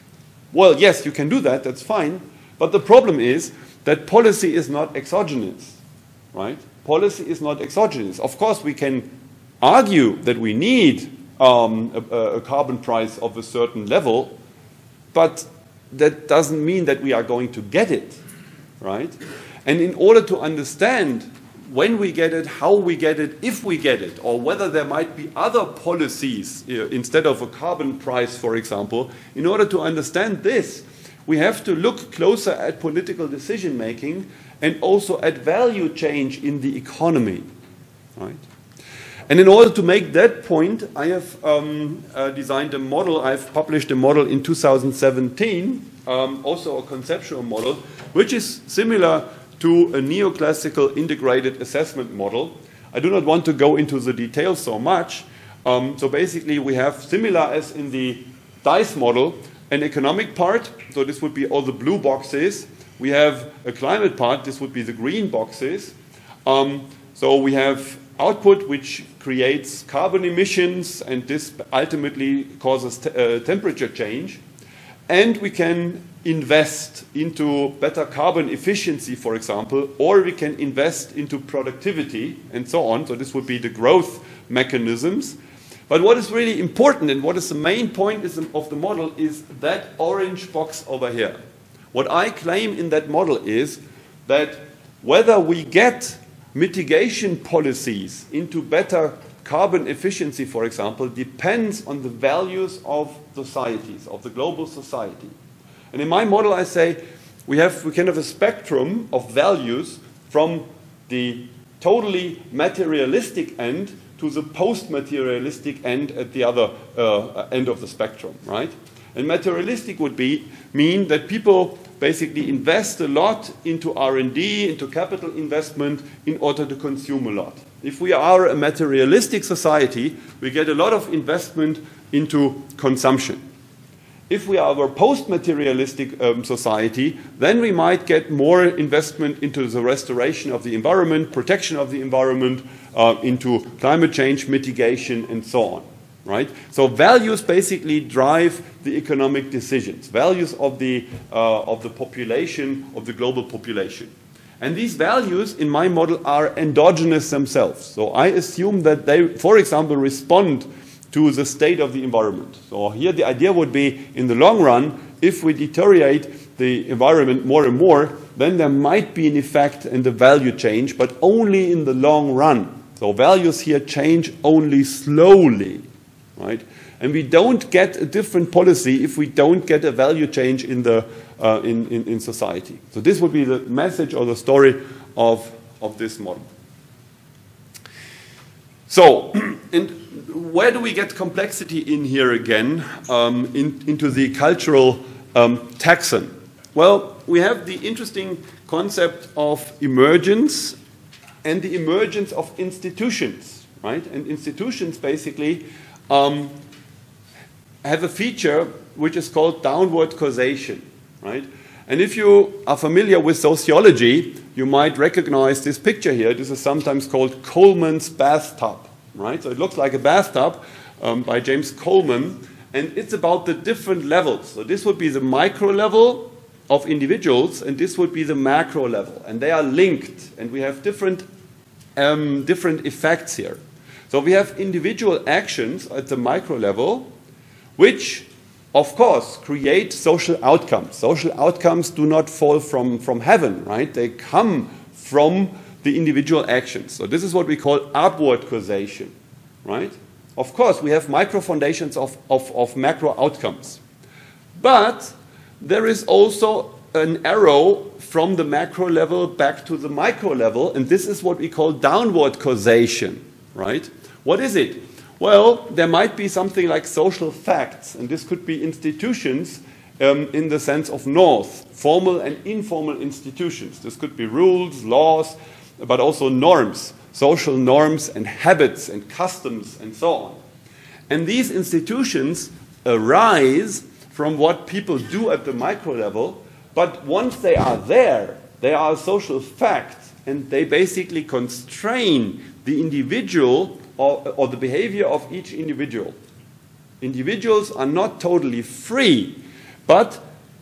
Well, yes, you can do that, that's fine. But the problem is that policy is not exogenous, right? Policy is not exogenous. Of course, we can argue that we need um, a, a carbon price of a certain level, but that doesn't mean that we are going to get it, right? And in order to understand when we get it, how we get it, if we get it, or whether there might be other policies uh, instead of a carbon price, for example, in order to understand this, we have to look closer at political decision making and also at value change in the economy, right? And in order to make that point, I have um, uh, designed a model. I've published a model in two thousand seventeen, um, also a conceptual model, which is similar to a neoclassical integrated assessment model. I do not want to go into the details so much. Um, so basically, we have similar as in the DICE model, an economic part. So this would be all the blue boxes. We have a climate part. This would be the green boxes. Um, so we have output, which creates carbon emissions, and this ultimately causes t uh, temperature change. And we can invest into better carbon efficiency, for example, or we can invest into productivity and so on. So this would be the growth mechanisms. But what is really important and what is the main point is of the model is that orange box over here. What I claim in that model is that whether we get mitigation policies into better carbon efficiency, for example, depends on the values of societies, of the global society. And in my model, I say we have we can have a spectrum of values from the totally materialistic end to the post-materialistic end at the other uh, end of the spectrum, right? And materialistic would be mean that people basically invest a lot into R and D, into capital investment in order to consume a lot. If we are a materialistic society, we get a lot of investment into consumption. If we are a post-materialistic um, society, then we might get more investment into the restoration of the environment, protection of the environment, uh, into climate change mitigation, and so on. Right? So values basically drive the economic decisions, values of the, uh, of the population, of the global population. And these values, in my model, are endogenous themselves. So I assume that they, for example, respond to the state of the environment. So here the idea would be, in the long run, if we deteriorate the environment more and more, then there might be an effect in the value change, but only in the long run. So values here change only slowly, right? And we don't get a different policy if we don't get a value change in, the, uh, in, in, in society. So this would be the message or the story of, of this model. So, and where do we get complexity in here again, um, in, into the cultural um, taxon? Well, we have the interesting concept of emergence and the emergence of institutions, right? And institutions basically um, have a feature which is called downward causation, right? And if you are familiar with sociology, you might recognize this picture here. This is sometimes called Coleman's bathtub, right? So it looks like a bathtub um, by James Coleman, and it's about the different levels. So this would be the micro level of individuals, and this would be the macro level, and they are linked, and we have different, um, different effects here. So we have individual actions at the micro level, which, of course, create social outcomes. Social outcomes do not fall from, from heaven, right? They come from the individual actions. So this is what we call upward causation, right? Of course, we have micro foundations of, of, of macro outcomes. But there is also an arrow from the macro level back to the micro level, and this is what we call downward causation, right? What is it? Well, there might be something like social facts, and this could be institutions um, in the sense of north, formal and informal institutions. This could be rules, laws, but also norms, social norms and habits and customs and so on. And these institutions arise from what people do at the micro level, but once they are there, they are a social fact, and they basically constrain the individual or, or the behavior of each individual. Individuals are not totally free, but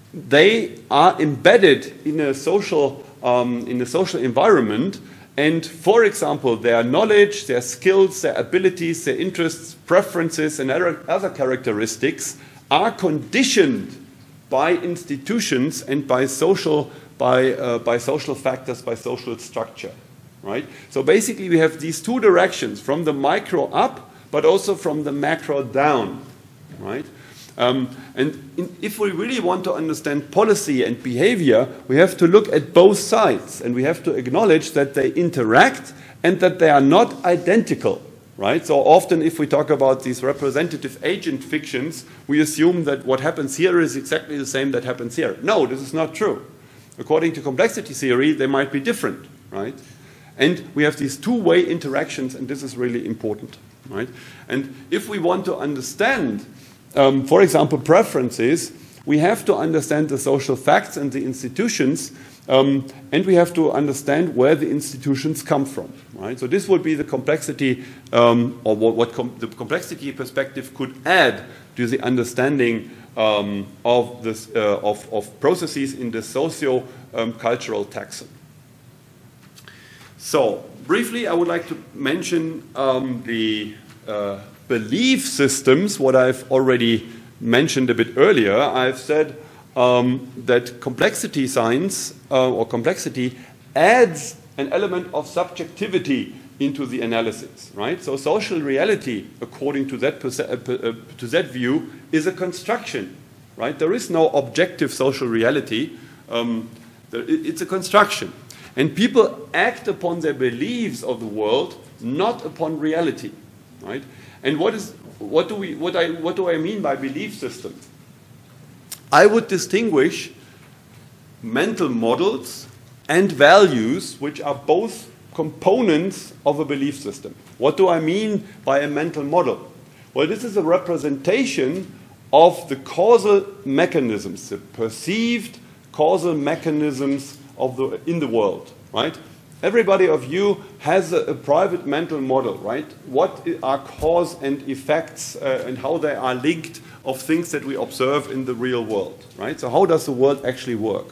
they are embedded in a social, um, in a social environment, and, for example, their knowledge, their skills, their abilities, their interests, preferences, and other characteristics are conditioned by institutions and by social, by, uh, by social factors, by social structure, right? So basically we have these two directions, from the micro up, but also from the macro down, right? Um, and in, if we really want to understand policy and behavior, we have to look at both sides, and we have to acknowledge that they interact and that they are not identical. Right? So often if we talk about these representative agent fictions, we assume that what happens here is exactly the same that happens here. No, this is not true. According to complexity theory, they might be different, right? And we have these two-way interactions, and this is really important, right? And if we want to understand, um, for example, preferences, we have to understand the social facts and the institutions, um, and we have to understand where the institutions come from. Right? So this would be the complexity, um, or what, what com the complexity perspective could add to the understanding um, of, this, uh, of, of processes in the socio-cultural um, taxon. So briefly, I would like to mention um, the uh, belief systems, what I've already mentioned a bit earlier. I've said um, that complexity science uh, or complexity adds an element of subjectivity into the analysis, right? So social reality, according to that, uh, to that view, is a construction, right? There is no objective social reality. Um, there, it's a construction. And people act upon their beliefs of the world, not upon reality, right? And what is, what do we, what I, what do I mean by belief system? I would distinguish mental models and values, which are both components of a belief system. What do I mean by a mental model? Well, this is a representation of the causal mechanisms, the perceived causal mechanisms of the, in the world, right? Everybody of you has a, a private mental model, right? What are cause and effects uh, and how they are linked of things that we observe in the real world, right? So how does the world actually work?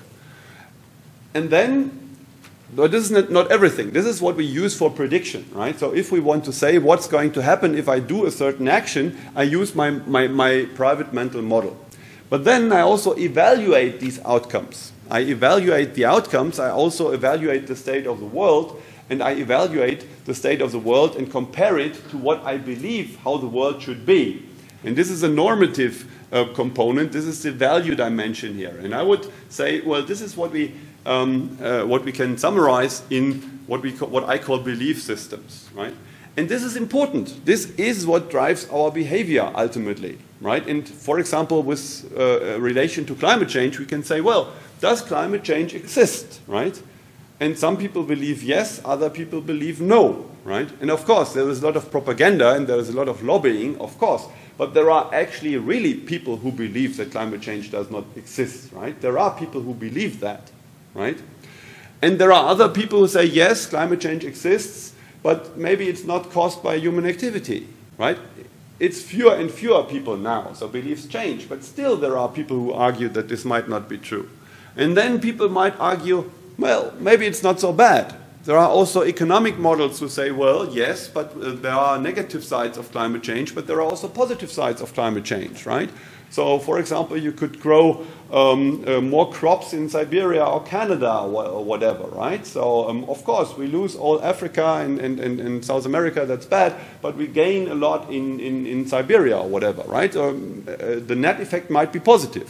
And then, but this is not, not everything. This is what we use for prediction, right? So if we want to say what's going to happen if I do a certain action, I use my, my, my private mental model. But then I also evaluate these outcomes. I evaluate the outcomes. I also evaluate the state of the world, and I evaluate the state of the world and compare it to what I believe how the world should be. And this is a normative uh, component. This is the value dimension here. And I would say, well, this is what we Um, uh, what we can summarize in what, we call, what I call belief systems, right? And this is important. This is what drives our behavior ultimately, right? And for example, with uh, relation to climate change, we can say, well, does climate change exist, right? And some people believe yes, other people believe no, right? And of course, there is a lot of propaganda and there is a lot of lobbying, of course. But there are actually really people who believe that climate change does not exist, right? There are people who believe that. Right? And there are other people who say, yes, climate change exists, but maybe it's not caused by human activity, right? It's fewer and fewer people now, so beliefs change, but still there are people who argue that this might not be true. And then people might argue, well, maybe it's not so bad. There are also economic models who say, well, yes, but uh, there are negative sides of climate change, but there are also positive sides of climate change, right? So, for example, you could grow um, uh, more crops in Siberia or Canada or, or whatever, right? So, um, of course, we lose all Africa and, and, and, and South America, that's bad, but we gain a lot in, in, in Siberia or whatever, right? Um, uh, the net effect might be positive.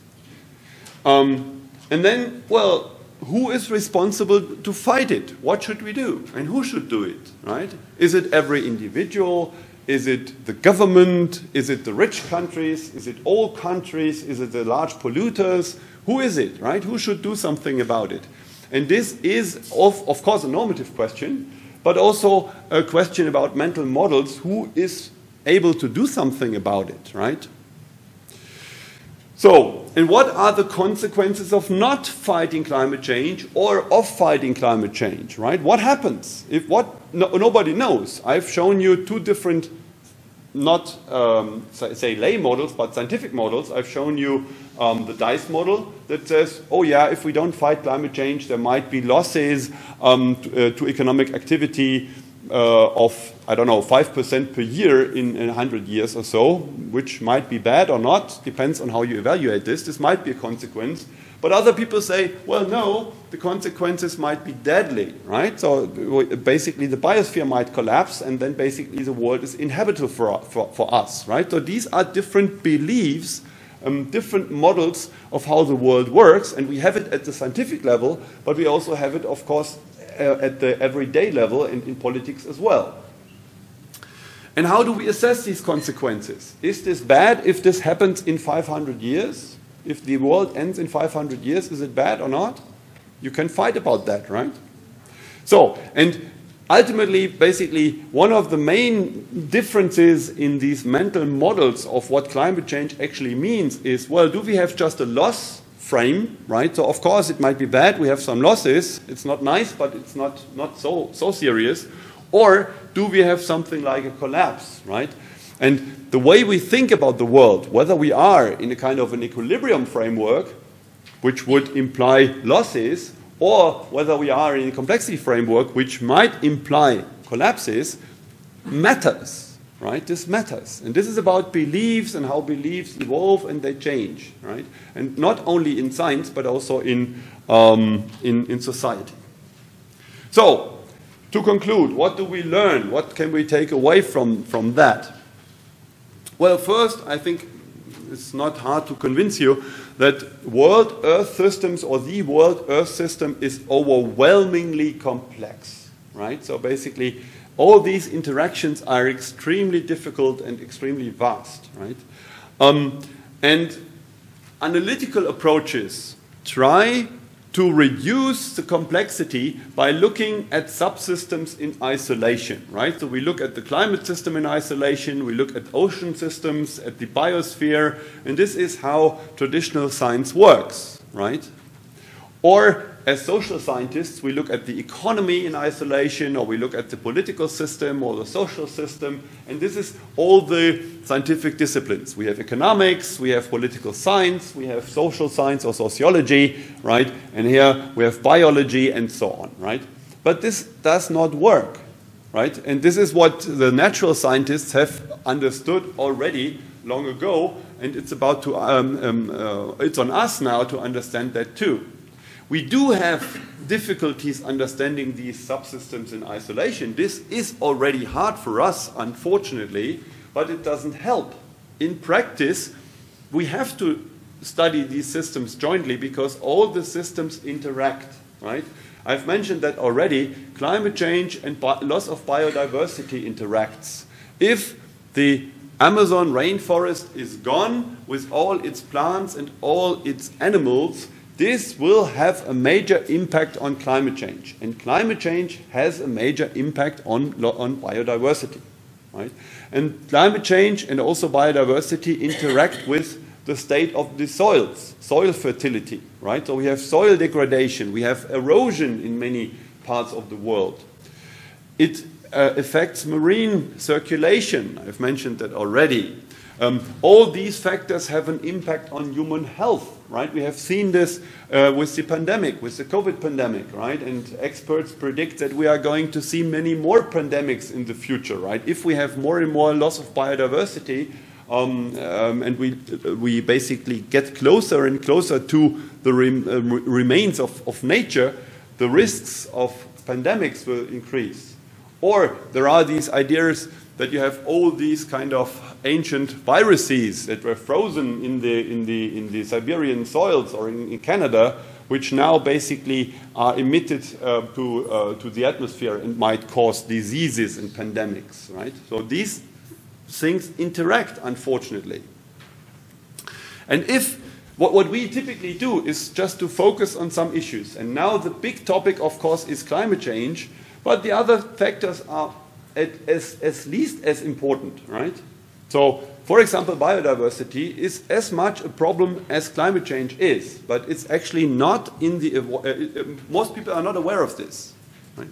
Um, and then, well, who is responsible to fight it? What should we do? And who should do it, right? Is it every individual? Is it the government? Is it the rich countries? Is it all countries? Is it the large polluters? Who is it, right? Who should do something about it? And this is, of, of course, a normative question, but also a question about mental models. Who is able to do something about it, right? So, and what are the consequences of not fighting climate change or of fighting climate change, right? What happens if what no, nobody knows? I've shown you two different, not um, say lay models, but scientific models. I've shown you um, the DICE model that says, oh yeah, if we don't fight climate change, there might be losses um, to, uh, to economic activity Uh, of, I don't know, five percent per year in, in one hundred years or so, which might be bad or not, depends on how you evaluate this. This might be a consequence. But other people say, well, no, the consequences might be deadly, right? So basically the biosphere might collapse and then basically the world is inhabitable for, for, for us, right? So these are different beliefs, um, different models of how the world works, and we have it at the scientific level, but we also have it, of course, Uh, at the everyday level and in politics as well. And how do we assess these consequences? Is this bad if this happens in five hundred years? If the world ends in five hundred years, is it bad or not? You can fight about that, right? So, and ultimately, basically, one of the main differences in these mental models of what climate change actually means is, well, do we have just a loss frame, right? So of course it might be bad, we have some losses, it's not nice, but it's not, not so, so serious. Or do we have something like a collapse, right? And the way we think about the world, whether we are in a kind of an equilibrium framework, which would imply losses, or whether we are in a complexity framework, which might imply collapses, matters. Right? This matters. And this is about beliefs and how beliefs evolve and they change. Right? And not only in science, but also in, um, in, in society. So, to conclude, what do we learn? What can we take away from, from that? Well, first, I think it's not hard to convince you that world Earth systems or the world Earth system is overwhelmingly complex. Right? So basically, all these interactions are extremely difficult and extremely vast, right? Um, and analytical approaches try to reduce the complexity by looking at subsystems in isolation, right? So we look at the climate system in isolation, we look at ocean systems, at the biosphere, and this is how traditional science works, right? Or as social scientists, we look at the economy in isolation, or we look at the political system or the social system, and this is all the scientific disciplines. We have economics, we have political science, we have social science or sociology, right? And here we have biology and so on, right? But this does not work, right? And this is what the natural scientists have understood already long ago, and it's about to, um, um, uh, it's on us now to understand that too. We do have difficulties understanding these subsystems in isolation. This is already hard for us, unfortunately, but it doesn't help. In practice, we have to study these systems jointly because all the systems interact, right? I've mentioned that already. Climate change and loss of biodiversity interacts. If the Amazon rainforest is gone with all its plants and all its animals, this will have a major impact on climate change. And climate change has a major impact on, on biodiversity, right? And climate change and also biodiversity interact with the state of the soils, soil fertility, right? So we have soil degradation, we have erosion in many parts of the world. It uh, affects marine circulation. I've mentioned that already. Um, all these factors have an impact on human health, right? We have seen this uh, with the pandemic, with the COVID pandemic, right? And experts predict that we are going to see many more pandemics in the future, right? If we have more and more loss of biodiversity, um, um, and we, we basically get closer and closer to the rem uh, remains of, of nature, the risks of pandemics will increase. Or there are these ideas that you have all these kind of ancient viruses that were frozen in the, in the, in the Siberian soils or in, in Canada, which now basically are emitted uh, to, uh, to the atmosphere and might cause diseases and pandemics, right? So these things interact, unfortunately. And if, what, what we typically do is just to focus on some issues. And now the big topic, of course, is climate change, but the other factors are at, as, as least as important, right? So, for example, biodiversity is as much a problem as climate change is, but it's actually not in the, uh, most people are not aware of this, right?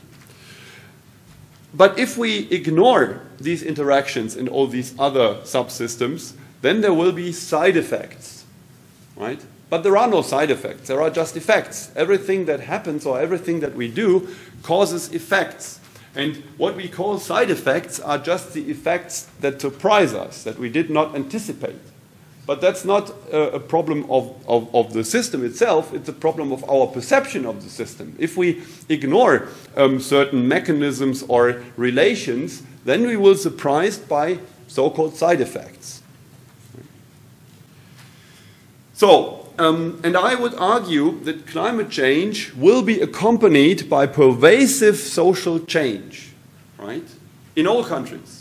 But if we ignore these interactions and all these other subsystems, then there will be side effects, right? But there are no side effects, there are just effects. Everything that happens or everything that we do causes effects. And what we call side effects are just the effects that surprise us, that we did not anticipate. But that's not a, a problem of, of, of the system itself, it's a problem of our perception of the system. If we ignore um, certain mechanisms or relations, then we will be surprised by so-called side effects. So, Um, and I would argue that climate change will be accompanied by pervasive social change, right, in all countries.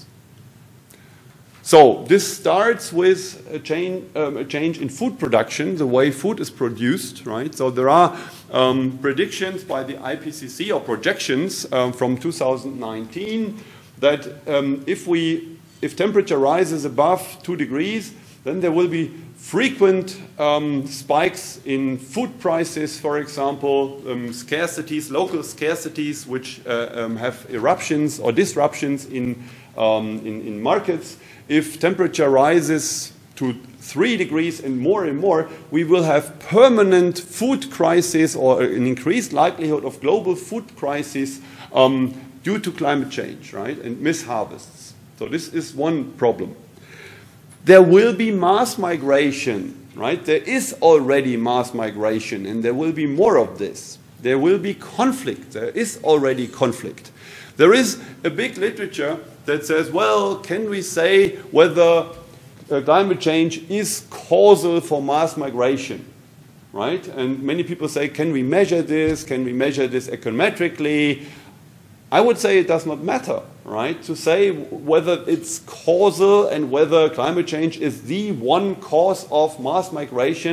So this starts with a, chain, um, a change in food production, the way food is produced, right? So there are um, predictions by the I P C C or projections um, from two thousand nineteen that um, if we, if temperature rises above two degrees, then there will be frequent um, spikes in food prices, for example, um, scarcities, local scarcities, which uh, um, have eruptions or disruptions in, um, in, in markets. If temperature rises to three degrees and more and more, we will have permanent food crisis or an increased likelihood of global food crisis um, due to climate change, right, and misharvests. So this is one problem. There will be mass migration, right? There is already mass migration, and there will be more of this. There will be conflict. There is already conflict. There is a big literature that says, well, can we say whether uh, climate change is causal for mass migration, right? And many people say, can we measure this? Can we measure this econometrically? I would say it does not matter, right, to say whether it's causal and whether climate change is the one cause of mass migration.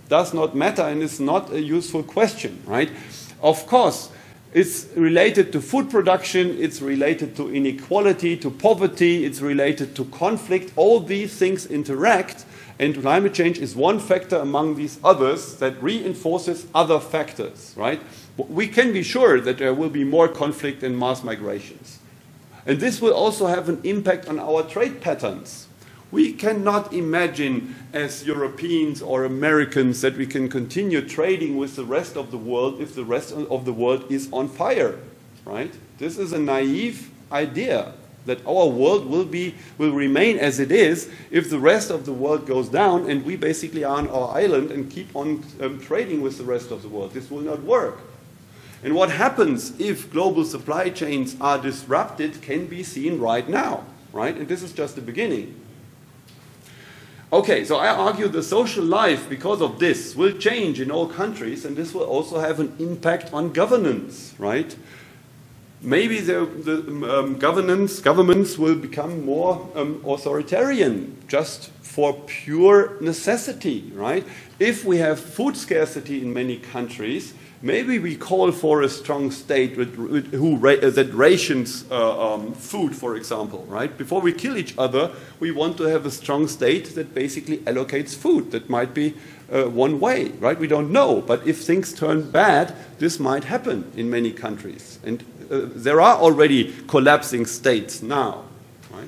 does not matter and is not a useful question, right? Of course, it's related to food production, it's related to inequality, to poverty, it's related to conflict. All these things interact, and climate change is one factor among these others that reinforces other factors, right? We can be sure that there will be more conflict and mass migrations. And this will also have an impact on our trade patterns. We cannot imagine as Europeans or Americans that we can continue trading with the rest of the world if the rest of the world is on fire, right? This is a naive idea that our world will be, will remain as it is if the rest of the world goes down and we basically are on our island and keep on um, trading with the rest of the world. This will not work. And what happens if global supply chains are disrupted can be seen right now, right? And this is just the beginning. Okay, so I argue the social life, because of this, will change in all countries, and this will also have an impact on governance, right? Maybe the, the um, governance, governments will become more um, authoritarian, just for pure necessity, right? If we have food scarcity in many countries, maybe we call for a strong state with, with, who ra that rations uh, um, food, for example, right? Before we kill each other, we want to have a strong state that basically allocates food. That might be uh, one way, right? We don't know. But if things turn bad, this might happen in many countries. And uh, there are already collapsing states now, right?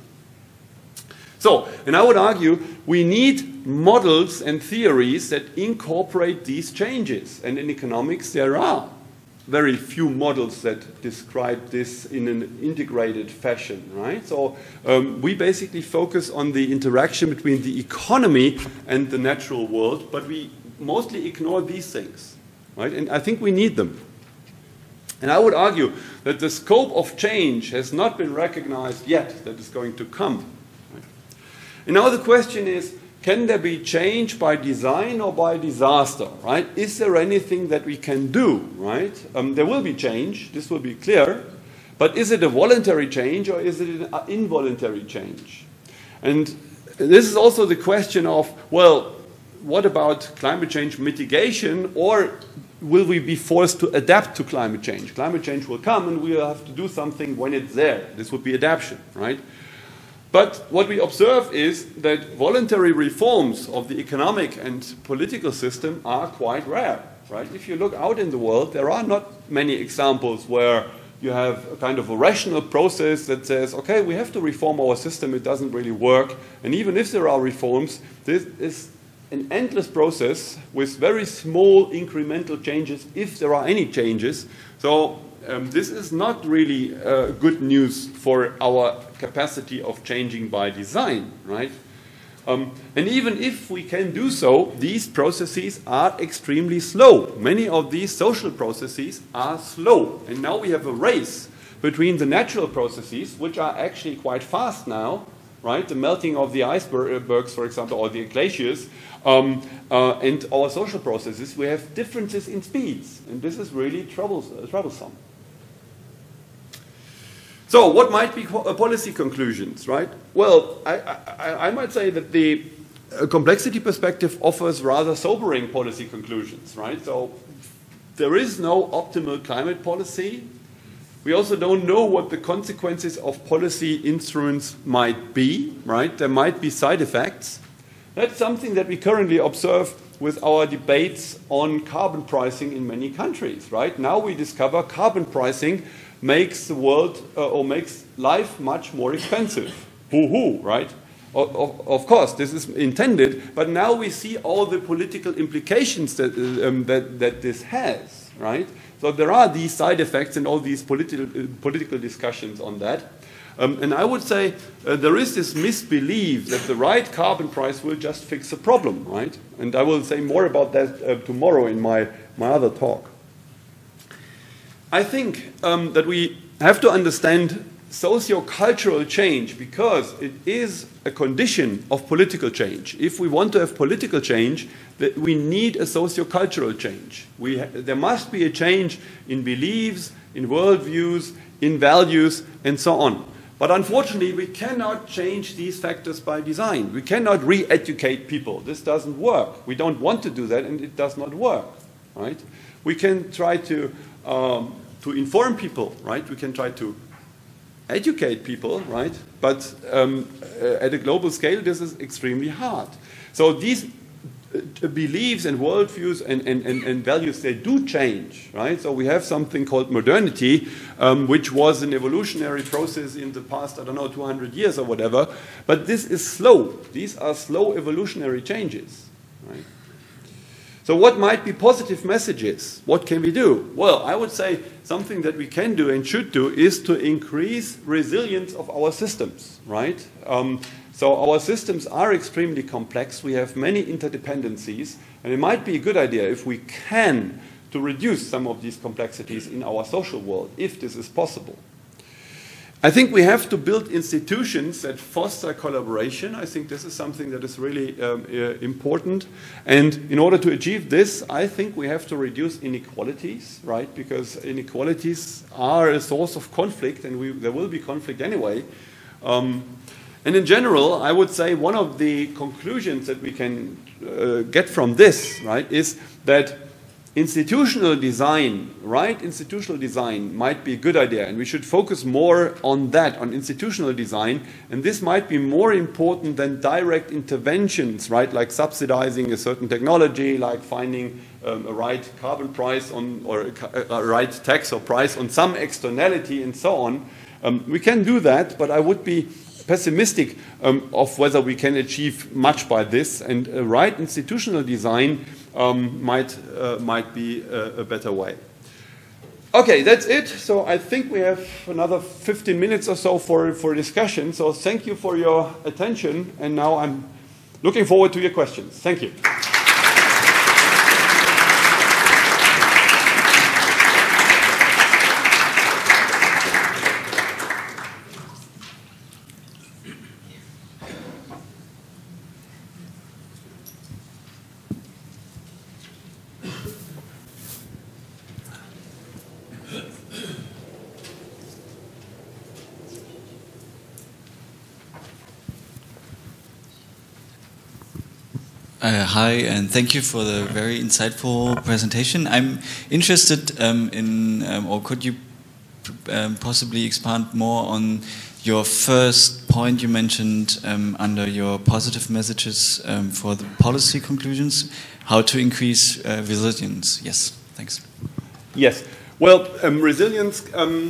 So, and I would argue we need models and theories that incorporate these changes. And in economics, there are very few models that describe this in an integrated fashion, right? So um, we basically focus on the interaction between the economy and the natural world, but we mostly ignore these things, right? And I think we need them. And I would argue that the scope of change has not been recognized yet, that is going to come. Right? And now the question is, can there be change by design or by disaster, right? Is there anything that we can do, right? Um, there will be change, this will be clear, but is it a voluntary change or is it an involuntary change? And this is also the question of, well, what about climate change mitigation, or will we be forced to adapt to climate change? Climate change will come and we will have to do something when it's there. This would be adaptation, right? But what we observe is that voluntary reforms of the economic and political system are quite rare, right? If you look out in the world, there are not many examples where you have a kind of a rational process that says, okay, we have to reform our system, it doesn't really work. And even if there are reforms, this is an endless process with very small incremental changes, if there are any changes. So um, this is not really uh, good news for our capacity of changing by design, right? Um, and even if we can do so, these processes are extremely slow. Many of these social processes are slow. And now we have a race between the natural processes, which are actually quite fast now, right? The melting of the icebergs, for example, or the glaciers, um, uh, and our social processes. We have differences in speeds, and this is really troubles uh, troublesome. So what might be policy conclusions, right? Well, I, I, I might say that the complexity perspective offers rather sobering policy conclusions, right? So there is no optimal climate policy. We also don't know what the consequences of policy instruments might be, right? There might be side effects. That's something that we currently observe with our debates on carbon pricing in many countries, right? Now we discover carbon pricing makes the world uh, or makes life much more expensive. Hoo-hoo, right? Of, of, of course, this is intended, but now we see all the political implications that, um, that, that this has, right? So there are these side effects and all these political, uh, political discussions on that. Um, and I would say uh, there is this misbelief that the right carbon price will just fix the problem, right? And I will say more about that uh, tomorrow in my, my other talk. I think um, that we have to understand socio-cultural change because it is a condition of political change. If we want to have political change, that we need a socio-cultural change. We there must be a change in beliefs, in worldviews, in values, and so on. But unfortunately, we cannot change these factors by design. We cannot re-educate people. This doesn't work. We don't want to do that, and it does not work, right? We can try to, um, to inform people, right? We can try to educate people, right? But um, uh, at a global scale, this is extremely hard. So these uh, beliefs and worldviews and, and, and, and values, they do change, right? So we have something called modernity, um, which was an evolutionary process in the past, I don't know, two hundred years or whatever. But this is slow. These are slow evolutionary changes, right? So what might be positive messages? What can we do? Well, I would say something that we can do and should do is to increase resilience of our systems, right? Um, so our systems are extremely complex. We have many interdependencies, and it might be a good idea if we can to reduce some of these complexities in our social world, if this is possible. I think we have to build institutions that foster collaboration. I think this is something that is really um, uh, important. And in order to achieve this, I think we have to reduce inequalities, right? Because inequalities are a source of conflict, and we, there will be conflict anyway. Um, and in general, I would say one of the conclusions that we can uh, get from this, right, is that institutional design, right? Institutional design might be a good idea, and we should focus more on that, on institutional design. And this might be more important than direct interventions, right? Like subsidizing a certain technology, like finding um, a right carbon price on, or a, a right tax or price on some externality and so on. Um, we can do that, but I would be pessimistic um, of whether we can achieve much by this. And a right institutional design Um, might, uh, might be a, a better way. Okay, that's it. So I think we have another fifteen minutes or so for, for discussion. So thank you for your attention. And now I'm looking forward to your questions. Thank you. Uh, hi, and thank you for the very insightful presentation. I'm interested um, in, um, or could you um, possibly expand more on your first point you mentioned um, under your positive messages um, for the policy conclusions, how to increase uh, resilience? Yes, thanks. Yes, well, um, resilience um,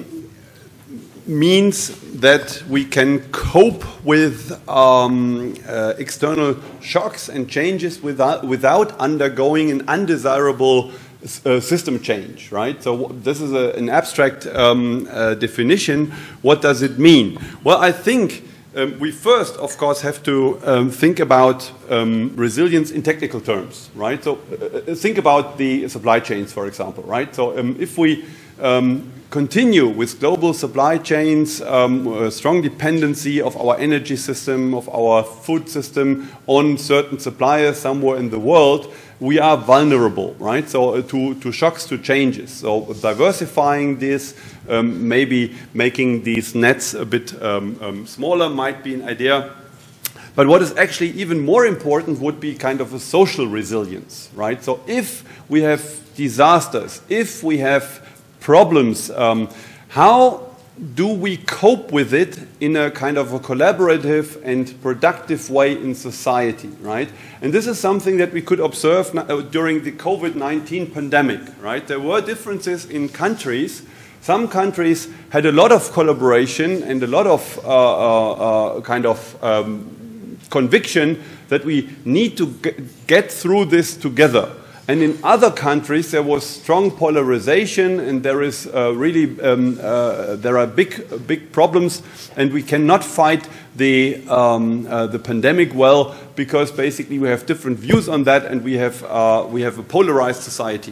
means that we can cope with um, uh, external shocks and changes without, without undergoing an undesirable uh, system change, right? So this is a, an abstract um, uh, definition. What does it mean? Well, I think um, we first, of course, have to um, think about um, resilience in technical terms, right? So uh, think about the supply chains, for example, right? So um, if we um, continue with global supply chains, um, a strong dependency of our energy system, of our food system on certain suppliers somewhere in the world, we are vulnerable, right? So uh, to, to shocks, to changes. So diversifying this, um, maybe making these nets a bit um, um, smaller might be an idea. But what is actually even more important would be kind of a social resilience, right? So if we have disasters, if we have problems, um, how do we cope with it in a kind of a collaborative and productive way in society, right? And this is something that we could observe during the COVID nineteen pandemic, right? There were differences in countries. Some countries had a lot of collaboration and a lot of uh, uh, uh, kind of um, conviction that we need to get through this together. And in other countries, there was strong polarization, and there is uh, really um, uh, there are big, big problems, and we cannot fight the um, uh, the pandemic well because basically we have different views on that, and we have uh, we have a polarized society.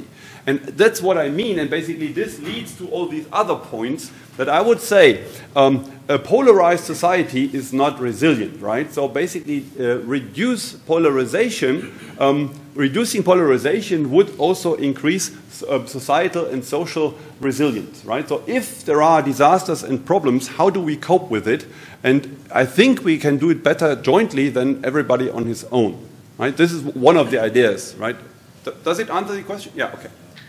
And that's what I mean, and basically this leads to all these other points that I would say um, a polarized society is not resilient, right? So basically uh, reduce polarization, um, reducing polarization would also increase uh, societal and social resilience, right? So if there are disasters and problems, how do we cope with it? And I think we can do it better jointly than everybody on his own, right? This is one of the ideas, right? Does it answer the question? Yeah, okay.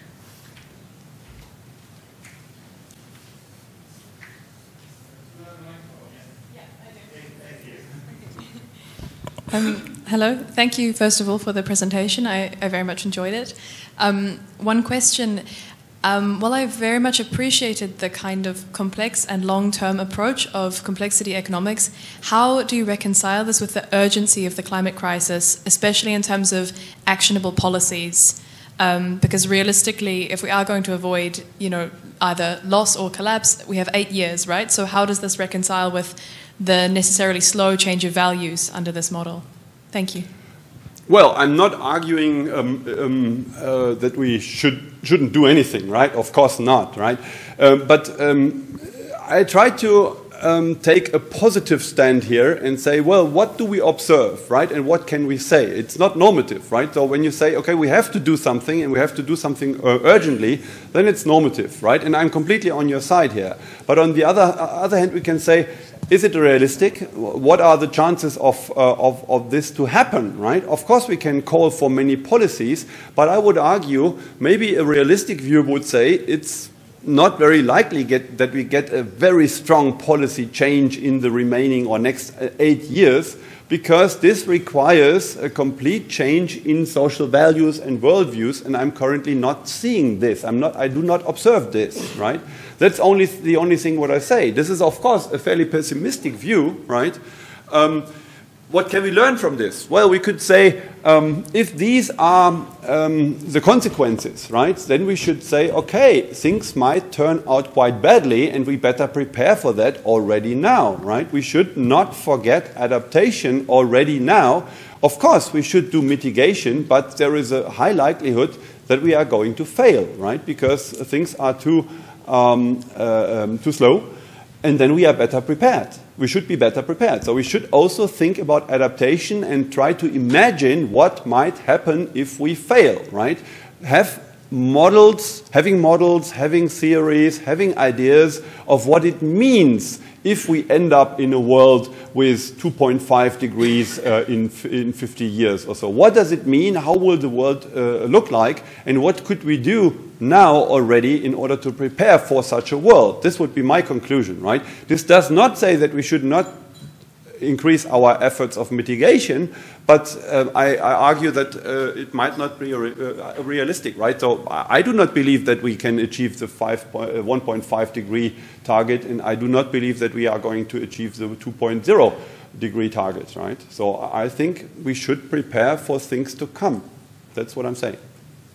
Um, hello, thank you first of all for the presentation. I, I very much enjoyed it. Um, one question, um, well, I very much appreciated the kind of complex and long-term approach of complexity economics. How do you reconcile this with the urgency of the climate crisis, especially in terms of actionable policies? Um, because realistically, if we are going to avoid, you know, either loss or collapse, we have eight years, right? So how does this reconcile with the necessarily slow change of values under this model? Thank you. Well, I'm not arguing um, um, uh, that we should, shouldn't do anything, right? Of course not, right? Uh, but um, I try to um, take a positive stand here and say, well, what do we observe, right? And what can we say? It's not normative, right? So when you say, okay, we have to do something and we have to do something uh, urgently, then it's normative, right? And I'm completely on your side here. But on the other, uh, other hand, we can say, is it realistic? What are the chances of, uh, of, of this to happen, right? Of course we can call for many policies, but I would argue maybe a realistic view would say it's not very likely get, that we get a very strong policy change in the remaining or next eight years, because this requires a complete change in social values and worldviews, and I'm currently not seeing this. I'm not, I do not observe this, right? That's only the only thing what I say. This is, of course, a fairly pessimistic view, right? Um, what can we learn from this? Well, we could say, um, if these are um, the consequences, right, then we should say, okay, things might turn out quite badly, and we better prepare for that already now, right? We should not forget adaptation already now. Of course, we should do mitigation, but there is a high likelihood that we are going to fail, right, because things are too Um, uh, um, too slow, and then we are better prepared. We should be better prepared. So we should also think about adaptation and try to imagine what might happen if we fail, right? Have models, having models, having theories, having ideas of what it means if we end up in a world with two point five degrees uh, in, in fifty years or so. What does it mean? How will the world uh, look like? And what could we do now already in order to prepare for such a world? This would be my conclusion, right? This does not say that we should not increase our efforts of mitigation, but uh, I, I argue that uh, it might not be re uh, realistic, right? So I do not believe that we can achieve the one point five degree target, and I do not believe that we are going to achieve the two point zero degree target, right? So I think we should prepare for things to come. That's what I'm saying.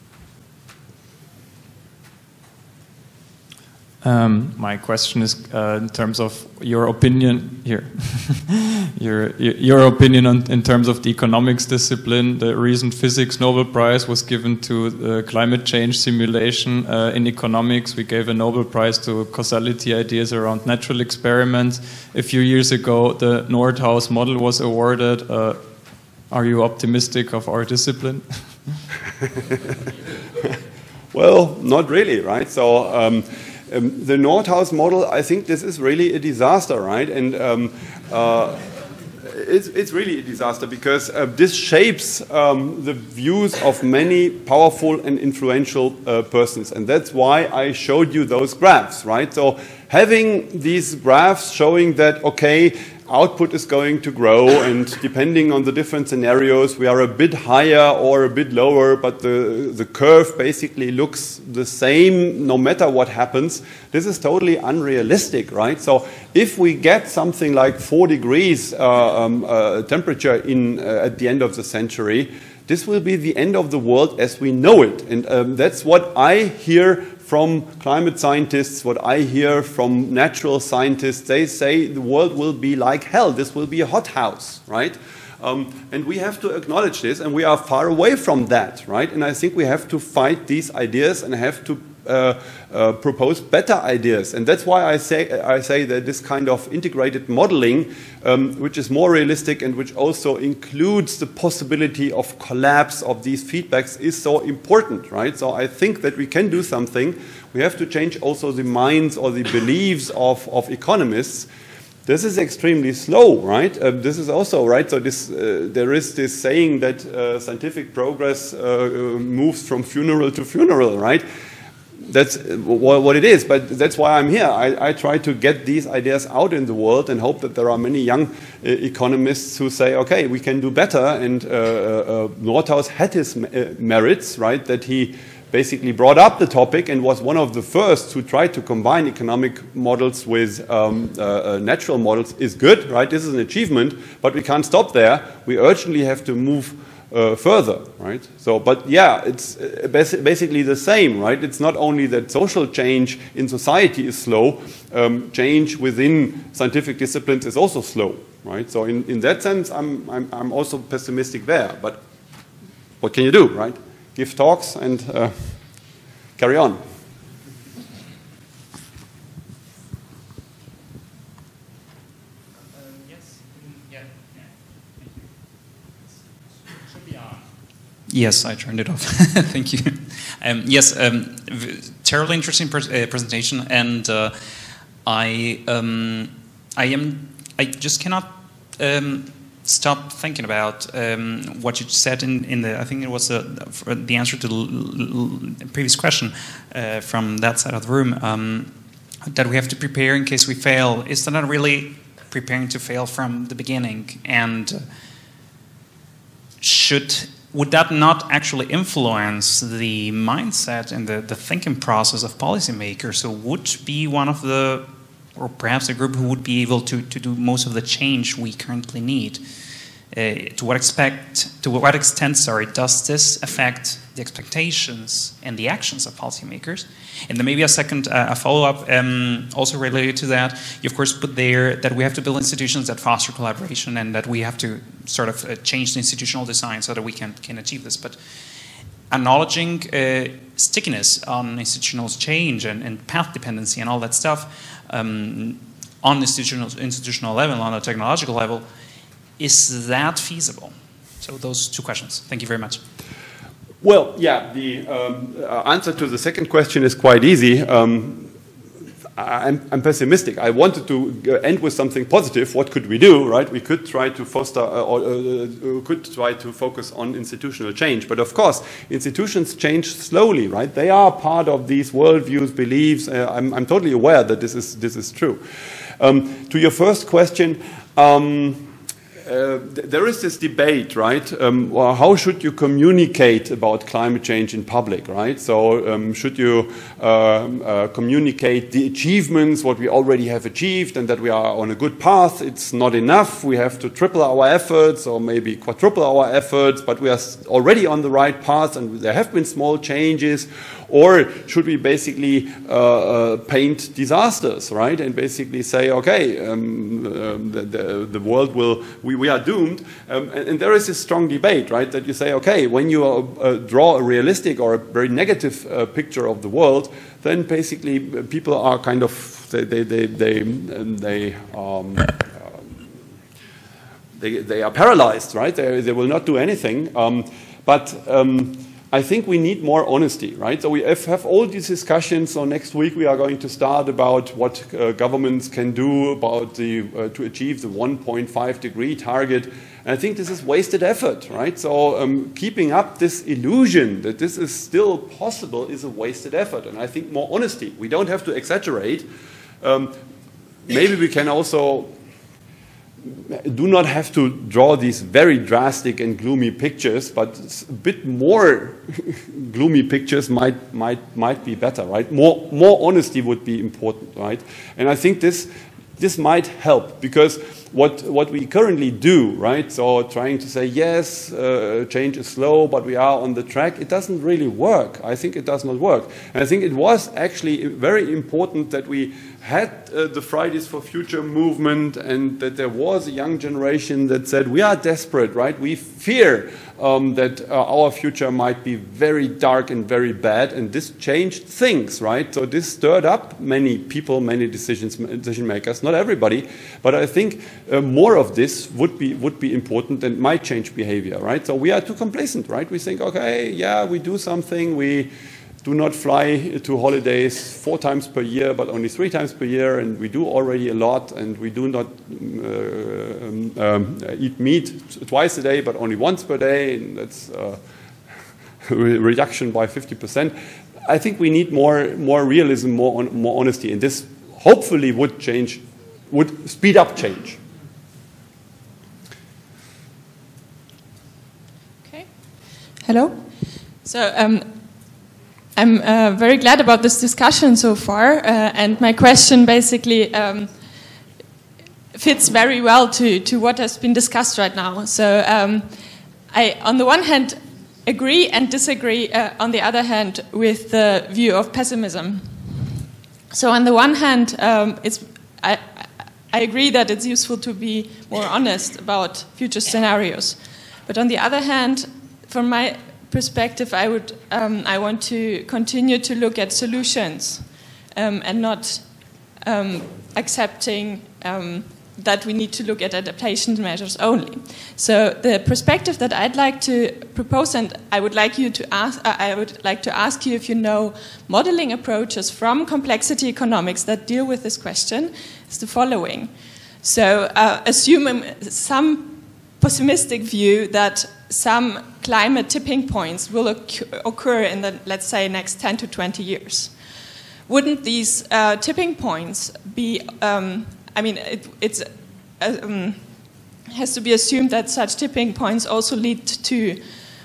Um, my question is uh, in terms of your opinion here, your your opinion on, in terms of the economics discipline. The recent Physics Nobel Prize was given to the climate change simulation uh, in economics. We gave a Nobel Prize to causality ideas around natural experiments. A few years ago, the Nordhaus model was awarded. Uh, are you optimistic of our discipline? Well, not really, right? So. Um, Um, the Nordhaus model, I think this is really a disaster, right? And um, uh, it's, it's really a disaster because uh, this shapes um, the views of many powerful and influential uh, persons. And that's why I showed you those graphs, right? So having these graphs showing that, okay, output is going to grow, and depending on the different scenarios, we are a bit higher or a bit lower, but the, the curve basically looks the same no matter what happens. This is totally unrealistic, right? So if we get something like four degrees uh, um, uh, temperature in, uh, at the end of the century, this will be the end of the world as we know it. And um, that's what I hear from climate scientists, what I hear from natural scientists. They say the world will be like hell. This will be a hothouse, right? Um, and we have to acknowledge this, and we are far away from that, right? And I think we have to fight these ideas and have to uh, uh, propose better ideas. And that's why I say, I say that this kind of integrated modeling, um, which is more realistic and which also includes the possibility of collapse of these feedbacks, is so important, right? So I think that we can do something. We have to change also the minds or the beliefs of, of economists. This is extremely slow, right? Uh, this is also, right, so this, uh, there is this saying that uh, scientific progress uh, moves from funeral to funeral, right? That's what it is, but that's why I'm here. I, I try to get these ideas out in the world and hope that there are many young uh, economists who say, okay, we can do better. And uh, uh, Nordhaus had his uh, merits, right, that he basically brought up the topic and was one of the first who tried to combine economic models with um, uh, uh, natural models is good, right? This is an achievement, but we can't stop there. We urgently have to move uh, further, right? So, but yeah, it's basically the same, right? It's not only that social change in society is slow, um, change within scientific disciplines is also slow, right? So in, in that sense, I'm, I'm, I'm also pessimistic there, but what can you do, right? Give talks and uh, carry on. Uh, yes. Yeah. Yeah. Should be on. Yes, I turned it off. Thank you. Um, yes, um, terribly interesting pres uh, presentation, and uh, I um, I am I just cannot. Um, stop thinking about um, what you said in, in the, I think it was a, the answer to the previous question uh, from that side of the room, um, that we have to prepare in case we fail. Is that not really preparing to fail from the beginning? And should, would that not actually influence the mindset and the, the thinking process of policymakers? So would be one of the, or perhaps a group who would be able to, to do most of the change we currently need. Uh, to what expect, to what extent, sorry, does this affect the expectations and the actions of policymakers? And then maybe a second, uh, a follow-up, um, also related to that. You of course put there that we have to build institutions that foster collaboration and that we have to sort of uh, change the institutional design so that we can can achieve this. But acknowledging uh, stickiness on institutional change and, and path dependency and all that stuff um, on the institutional, institutional level, on a technological level, is that feasible? So those two questions. Thank you very much. Well, yeah, the um, answer to the second question is quite easy. Um, I'm, I'm pessimistic. I wanted to end with something positive. What could we do, right? We could try to foster, uh, or uh, could try to focus on institutional change. But of course, institutions change slowly, right? They are part of these worldviews, beliefs. Uh, I'm, I'm totally aware that this is this is true. Um, to your first question. Um, Uh, th there is this debate, right? Um, well, how should you communicate about climate change in public, right? So um, should you um, uh, communicate the achievements, what we already have achieved, and that we are on a good path? It's not enough. We have to triple our efforts or maybe quadruple our efforts, but we are already on the right path and there have been small changes. Or should we basically uh, uh, paint disasters, right? And basically say, okay, um, um, the, the, the world will, we, we are doomed. Um, and, and there is this strong debate, right? That you say, okay, when you uh, draw a realistic or a very negative uh, picture of the world, then basically people are kind of, they, they, they, they, they um, They, they are paralyzed, right? They, they will not do anything. Um, but um, I think we need more honesty, right? So we have, have all these discussions. So next week we are going to start about what uh, governments can do about the, uh, to achieve the one point five degree target. And I think this is wasted effort, right? So um, keeping up this illusion that this is still possible is a wasted effort. And I think more honesty. We don't have to exaggerate. Um, maybe we can also do not have to draw these very drastic and gloomy pictures, but a bit more gloomy pictures might might might be better, right? More more honesty would be important, right? And I think this this might help, because what, what we currently do, right? So trying to say, yes, uh, change is slow, but we are on the track, it doesn't really work. I think it does not work. And I think it was actually very important that we had uh, the Fridays for Future movement, and that there was a young generation that said, we are desperate, right? We fear um, that uh, our future might be very dark and very bad, and this changed things, right? So this stirred up many people, many decisions, decision makers, not everybody, but I think uh, more of this would be, would be important and might change behavior, right? So we are too complacent, right? We think, okay, yeah, we do something, we do not fly to holidays four times per year, but only three times per year, and we do already a lot, and we do not uh, um, um, eat meat twice a day, but only once per day, and that's uh, a reduction by fifty percent. I think we need more, more realism, more, on, more honesty, and this hopefully would change, would speed up change. Okay. Hello. So. Um, I'm uh, very glad about this discussion so far, uh, and my question basically um, fits very well to, to what has been discussed right now. So um, I, on the one hand, agree and disagree, uh, on the other hand, with the view of pessimism. So on the one hand, um, it's, I, I agree that it's useful to be more honest about future scenarios. But on the other hand, from my perspective, I would, um, I want to continue to look at solutions um, and not um, accepting um, that we need to look at adaptation measures only. So the perspective that I'd like to propose, and I would like you to ask, uh, I would like to ask you if you know modeling approaches from complexity economics that deal with this question, is the following. So uh, assume some pessimistic view that some climate tipping points will occur in the, let's say, next ten to twenty years. Wouldn't these uh, tipping points be, um, I mean, it it's, um, has to be assumed that such tipping points also lead to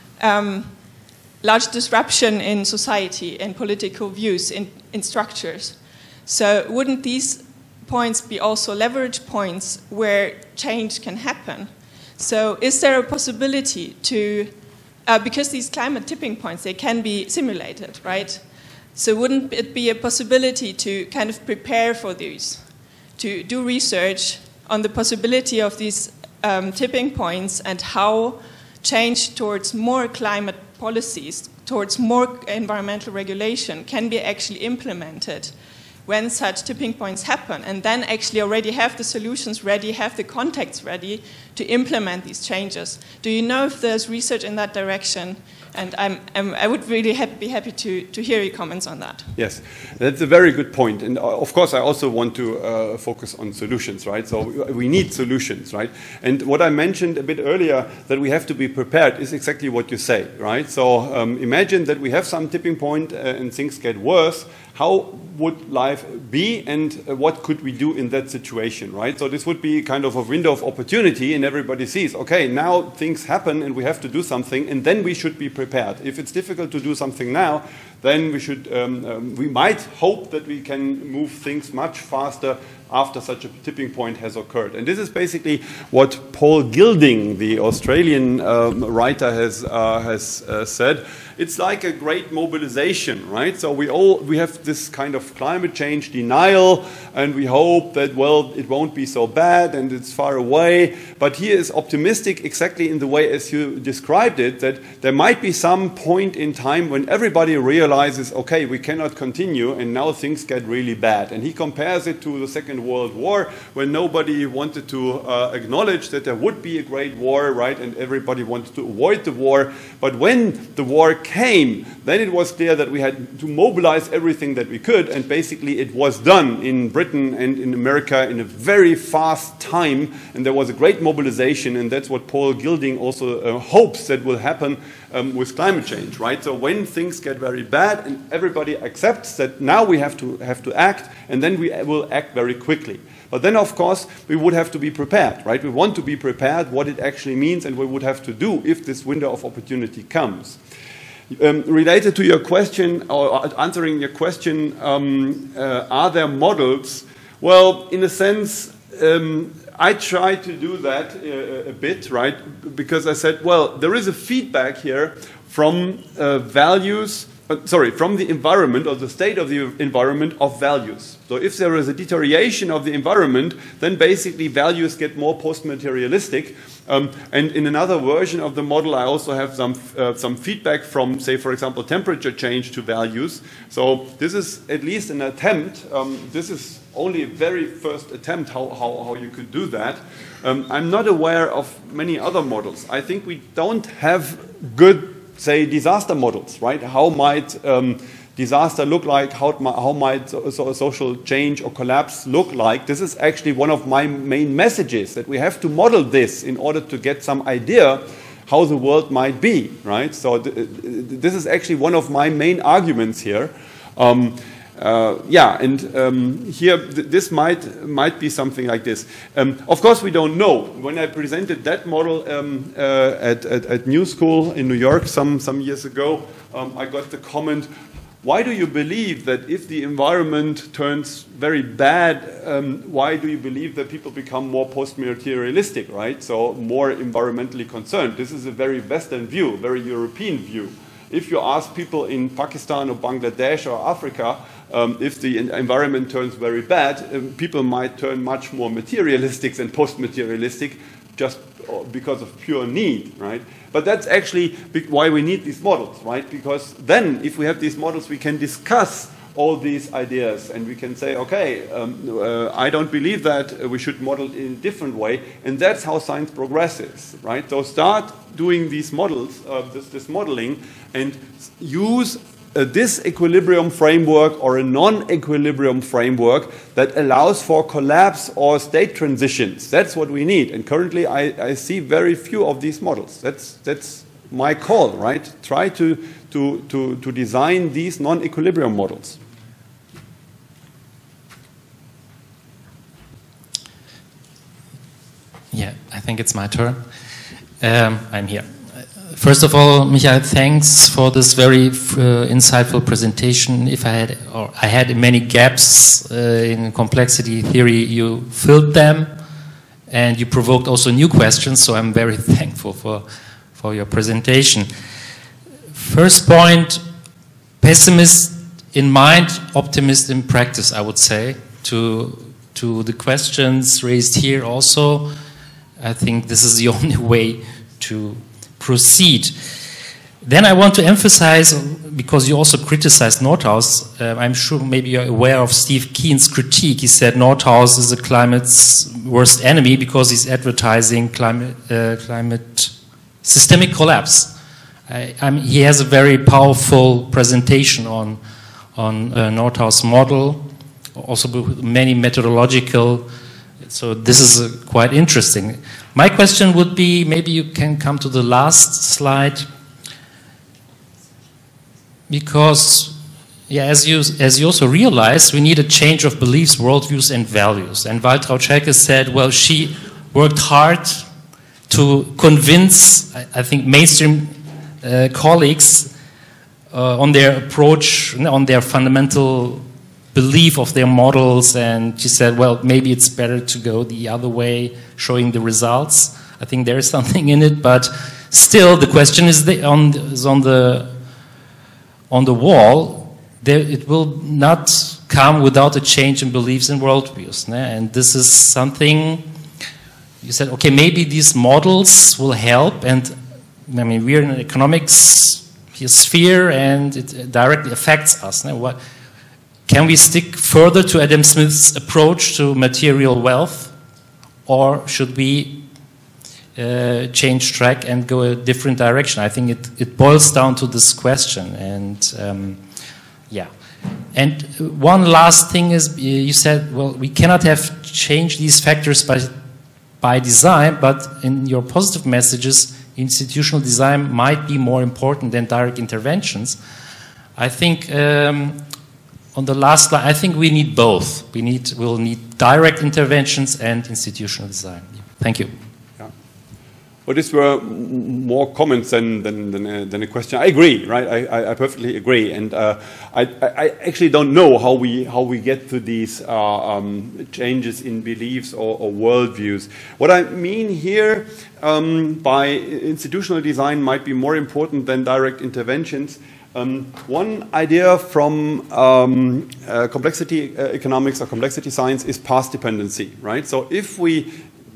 um, large disruption in society and political views in, in structures. So wouldn't these points be also leverage points where change can happen? So is there a possibility to, uh, because these climate tipping points, they can be simulated, right? So wouldn't it be a possibility to kind of prepare for these, to do research on the possibility of these um, tipping points and how change towards more climate policies, towards more environmental regulation can be actually implemented when such tipping points happen, and then actually already have the solutions ready, have the contacts ready to implement these changes. Do you know if there's research in that direction? And I'm, I'm, I would really have, be happy to, to hear your comments on that. Yes, that's a very good point. And of course, I also want to uh, focus on solutions, right? So we need solutions, right? And what I mentioned a bit earlier, that we have to be prepared, is exactly what you say, right? So um, imagine that we have some tipping point uh, and things get worse. How would life be, and what could we do in that situation, right? So this would be kind of a window of opportunity, and everybody sees, okay, now things happen and we have to do something, and then we should be prepared. If it's difficult to do something now, then we should, um, um, we might hope that we can move things much faster after such a tipping point has occurred. And this is basically what Paul Gilding, the Australian um, writer, has, uh, has uh, said. It's like a great mobilization, right? So we all we have this kind of climate change denial, and we hope that, well, it won't be so bad and it's far away. But he is optimistic exactly in the way as you described it, that there might be some point in time when everybody realizes, okay, we cannot continue, and now things get really bad. And he compares it to the Second World War, when nobody wanted to uh, acknowledge that there would be a great war, right? And everybody wanted to avoid the war. But when the war came, then it was clear that we had to mobilize everything that we could, and basically it was done in Britain and in America in a very fast time, and there was a great mobilization, and that's what Paul Gilding also uh, hopes that will happen um, with climate change, right? So when things get very bad and everybody accepts that now we have to have to act, and then we will act very quickly. But then, of course, we would have to be prepared, right? We want to be prepared what it actually means and what we would have to do if this window of opportunity comes. Um, related to your question, or answering your question, um, uh, are there models? Well, in a sense, um, I tried to do that uh, a bit, right? Because I said, well, there is a feedback here from uh, values, uh, sorry, from the environment or the state of the environment of values. So if there is a deterioration of the environment, then basically values get more post-materialistic. Um, and in another version of the model, I also have some, uh, some feedback from, say, for example, temperature change to values. So this is at least an attempt. Um, this is only a very first attempt how, how, how you could do that. Um, I'm not aware of many other models. I think we don't have good, say, disaster models, right? How might um, disaster look like? How, how might so, so social change or collapse look like? This is actually one of my main messages, that we have to model this in order to get some idea how the world might be, right? So th this is actually one of my main arguments here. Um, Uh, yeah, and um, here th this might might be something like this. Um, of course, we don't know. When I presented that model um, uh, at, at, at New School in New York some some years ago, um, I got the comment, "Why do you believe that if the environment turns very bad, um, why do you believe that people become more post-materialistic, right? So more environmentally concerned." This is a very Western view, a very European view. If you ask people in Pakistan or Bangladesh or Africa, um, if the environment turns very bad, um, people might turn much more materialistic than post-materialistic, just because of pure need, right? But that's actually why we need these models, right? Because then, if we have these models, we can discuss all these ideas, and we can say, okay, um, uh, I don't believe that, uh, we should model in a different way, and that's how science progresses, right? So start doing these models, uh, this, this modeling, and use a disequilibrium framework or a non-equilibrium framework that allows for collapse or state transitions. That's what we need, and currently I, I see very few of these models. That's, that's my call, right? Try to, to, to, to design these non-equilibrium models. Yeah, I think it's my turn. Um, I'm here. First of all, Michael, thanks for this very uh, insightful presentation. If I had, or I had many gaps uh, in complexity theory, you filled them, and you provoked also new questions. So I'm very thankful for for your presentation. First point: pessimist in mind, optimist in practice. I would say to to the questions raised here also. I think this is the only way to proceed. Then I want to emphasize, because you also criticized Nordhaus, uh, I'm sure maybe you're aware of Steve Keen's critique. He said Nordhaus is the climate's worst enemy because he's advertising climate, uh, climate systemic collapse. I, I'm, he has a very powerful presentation on, on uh, Nordhaus model, also with many methodological. So this is uh, quite interesting. My question would be, maybe you can come to the last slide, because, yeah, as you as you also realize, we need a change of beliefs, worldviews, and values. And Waltraud Schelke said, well, she worked hard to convince, I, I think, mainstream uh, colleagues uh, on their approach, on their fundamental belief of their models, and she said, well, maybe it's better to go the other way, showing the results. I think there is something in it, but still the question is, the, on, is on the on the wall. There, it will not come without a change in beliefs and worldviews. Ne? And this is something, you said, okay, maybe these models will help, and I mean, we're in an economics sphere, and it directly affects us. Ne? What, Can we stick further to Adam Smith's approach to material wealth, or should we uh, change track and go a different direction? I think it, it boils down to this question. And um, yeah. And one last thing is, you said, well, we cannot have changed these factors by, by design, but in your positive messages, institutional design might be more important than direct interventions. I think um, on the last slide, I think we need both. We need, we'll need direct interventions and institutional design. Thank you. Yeah. Well, these were more comments than than, than, a, than a question. I agree, right? I, I, I perfectly agree, and uh, I, I actually don't know how we how we get to these uh, um, changes in beliefs or, or worldviews. What I mean here um, by institutional design might be more important than direct interventions. Um, one idea from um, uh, complexity uh, economics or complexity science is path dependency, right? So if we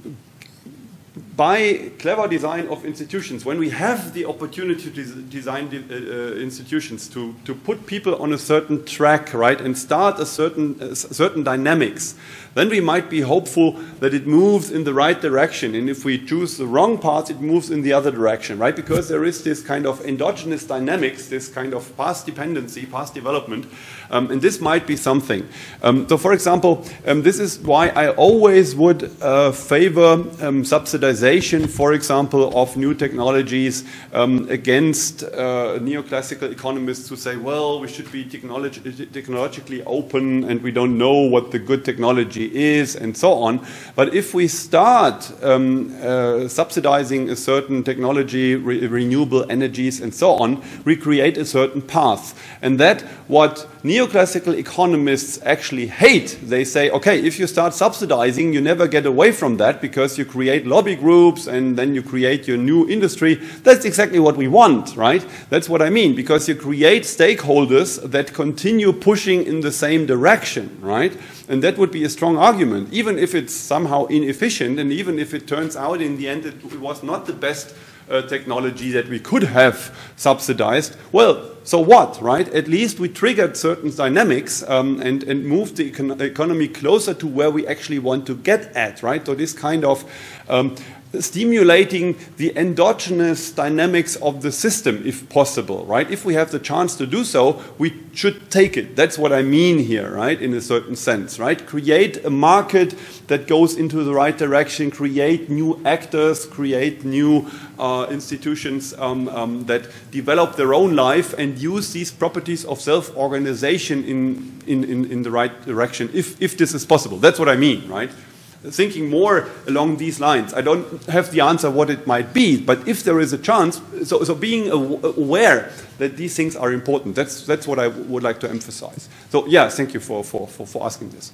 by clever design of institutions, when we have the opportunity to design the, uh, institutions, to, to put people on a certain track, right, and start a certain, uh, certain dynamics, then we might be hopeful that it moves in the right direction. And if we choose the wrong path, it moves in the other direction, right? Because there is this kind of endogenous dynamics, this kind of path dependency, path development, um, and this might be something. Um, so, for example, um, this is why I always would uh, favor um, subsidization, for example, of new technologies um, against uh, neoclassical economists who say, well, we should be technolog technologically open and we don't know what the good technology is and so on. But if we start um, uh, subsidizing a certain technology, re renewable energies and so on, we create a certain path. And that what neoclassical economists actually hate. They say, okay, if you start subsidizing, you never get away from that because you create lobby groups and then you create your new industry. That's exactly what we want, right? That's what I mean, because you create stakeholders that continue pushing in the same direction, right? And that would be a strong argument, even if it's somehow inefficient and even if it turns out in the end it was not the best uh, technology that we could have subsidized. Well, so what, right? At least we triggered certain dynamics um, and, and moved the econ economy closer to where we actually want to get at, right? So this kind of um, stimulating the endogenous dynamics of the system, if possible, right? If we have the chance to do so, we should take it. That's what I mean here, right? In a certain sense, right? Create a market that goes into the right direction, create new actors, create new uh, institutions um, um, that develop their own life and use these properties of self-organization in, in, in, in the right direction, if, if this is possible. That's what I mean, right? Thinking more along these lines. I don't have the answer what it might be, but if there is a chance, so, so being aware that these things are important, that's, that's what I would like to emphasize. So yeah, thank you for, for, for, for asking this.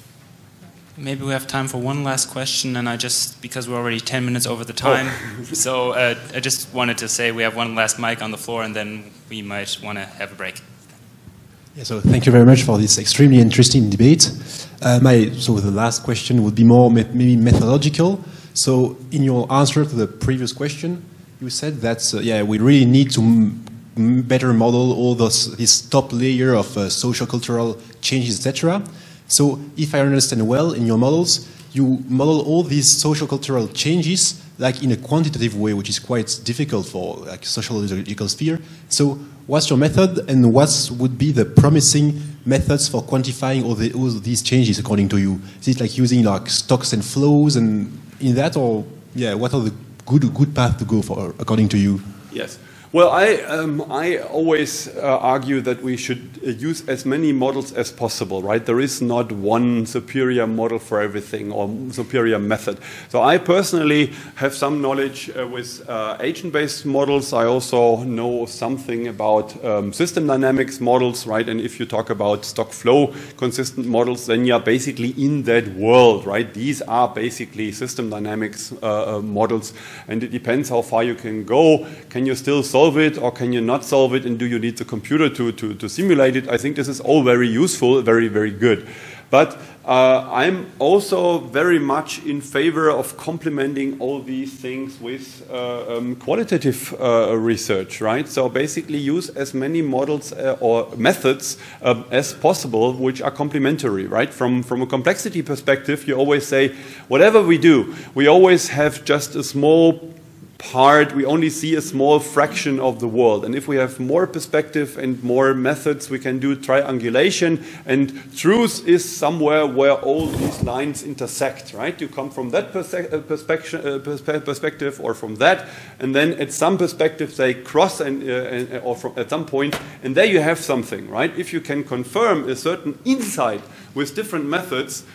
Maybe we have time for one last question, and I just, because we're already ten minutes over the time, oh. so uh, I just wanted to say we have one last mic on the floor, and then we might want to have a break. Yeah, so thank you very much for this extremely interesting debate. Uh, my, so the last question would be more me maybe methodological. So in your answer to the previous question, you said that uh, yeah, we really need to m better model all those, this top layer of uh, social cultural changes, et cetera. So if I understand well, in your models, you model all these social cultural changes like in a quantitative way, which is quite difficult for like sociological sphere. So what's your method, and what would be the promising methods for quantifying all, the, all these changes according to you? Is it like using like stocks and flows and in that, or yeah, what are the good good path to go for according to you? Yes. Well, I, um, I always uh, argue that we should uh, use as many models as possible, right? There is not one superior model for everything or superior method. So I personally have some knowledge uh, with uh, agent-based models. I also know something about um, system dynamics models, right? And if you talk about stock flow consistent models, then you're basically in that world, right? These are basically system dynamics uh, uh, models, and it depends how far you can go. Can you still solve solve it, or can you not solve it, and do you need the computer to, to, to simulate it? I think this is all very useful, very, very good. But uh, I'm also very much in favor of complementing all these things with uh, um, qualitative uh, research, right? So basically use as many models uh, or methods uh, as possible which are complementary, right? From, from a complexity perspective, you always say, whatever we do, we always have just a small part, we only see a small fraction of the world. And if we have more perspective and more methods, we can do triangulation, and truth is somewhere where all these lines intersect, right? You come from that perspective, uh, perspective or from that, and then at some perspective they cross, and, uh, and or from, at some point, and there you have something, right? If you can confirm a certain insight with different methods,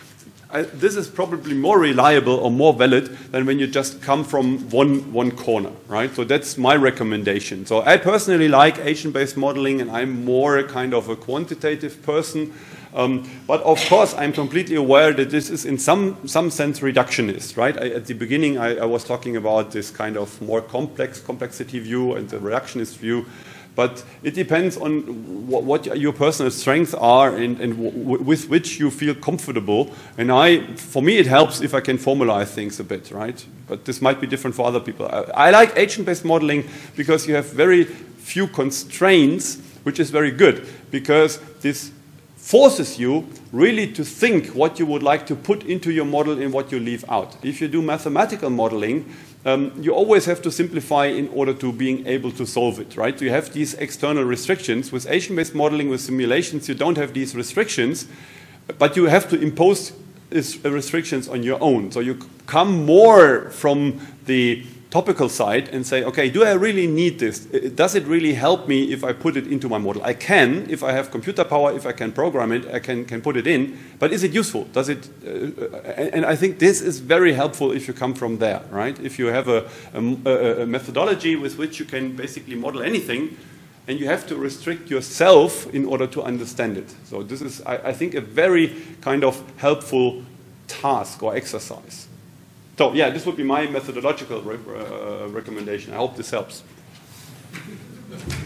I, this is probably more reliable or more valid than when you just come from one, one corner, right? So that's my recommendation. So I personally like agent-based modeling, and I'm more a kind of a quantitative person. Um, but of course, I'm completely aware that this is in some, some sense reductionist, right? I, at the beginning, I, I was talking about this kind of more complex complexity view and the reductionist view. But it depends on what, what your personal strengths are and, and w with which you feel comfortable. And I, for me, it helps if I can formalize things a bit, right? But this might be different for other people. I, I like agent-based modeling because you have very few constraints, which is very good, because this forces you really to think what you would like to put into your model and what you leave out. If you do mathematical modeling, Um, you always have to simplify in order to being able to solve it, right? You have these external restrictions. With agent-based modeling, with simulations, you don't have these restrictions, but you have to impose these restrictions on your own. So you come more from the topical side and say, okay, do I really need this? Does it really help me if I put it into my model? I can, if I have computer power, if I can program it, I can, can put it in, but is it useful? Does it, uh, and I think this is very helpful if you come from there, right? If you have a, a, a methodology with which you can basically model anything, and you have to restrict yourself in order to understand it. So this is, I, I think, a very kind of helpful task or exercise. So yeah, this would be my methodological re uh, recommendation. I hope this helps.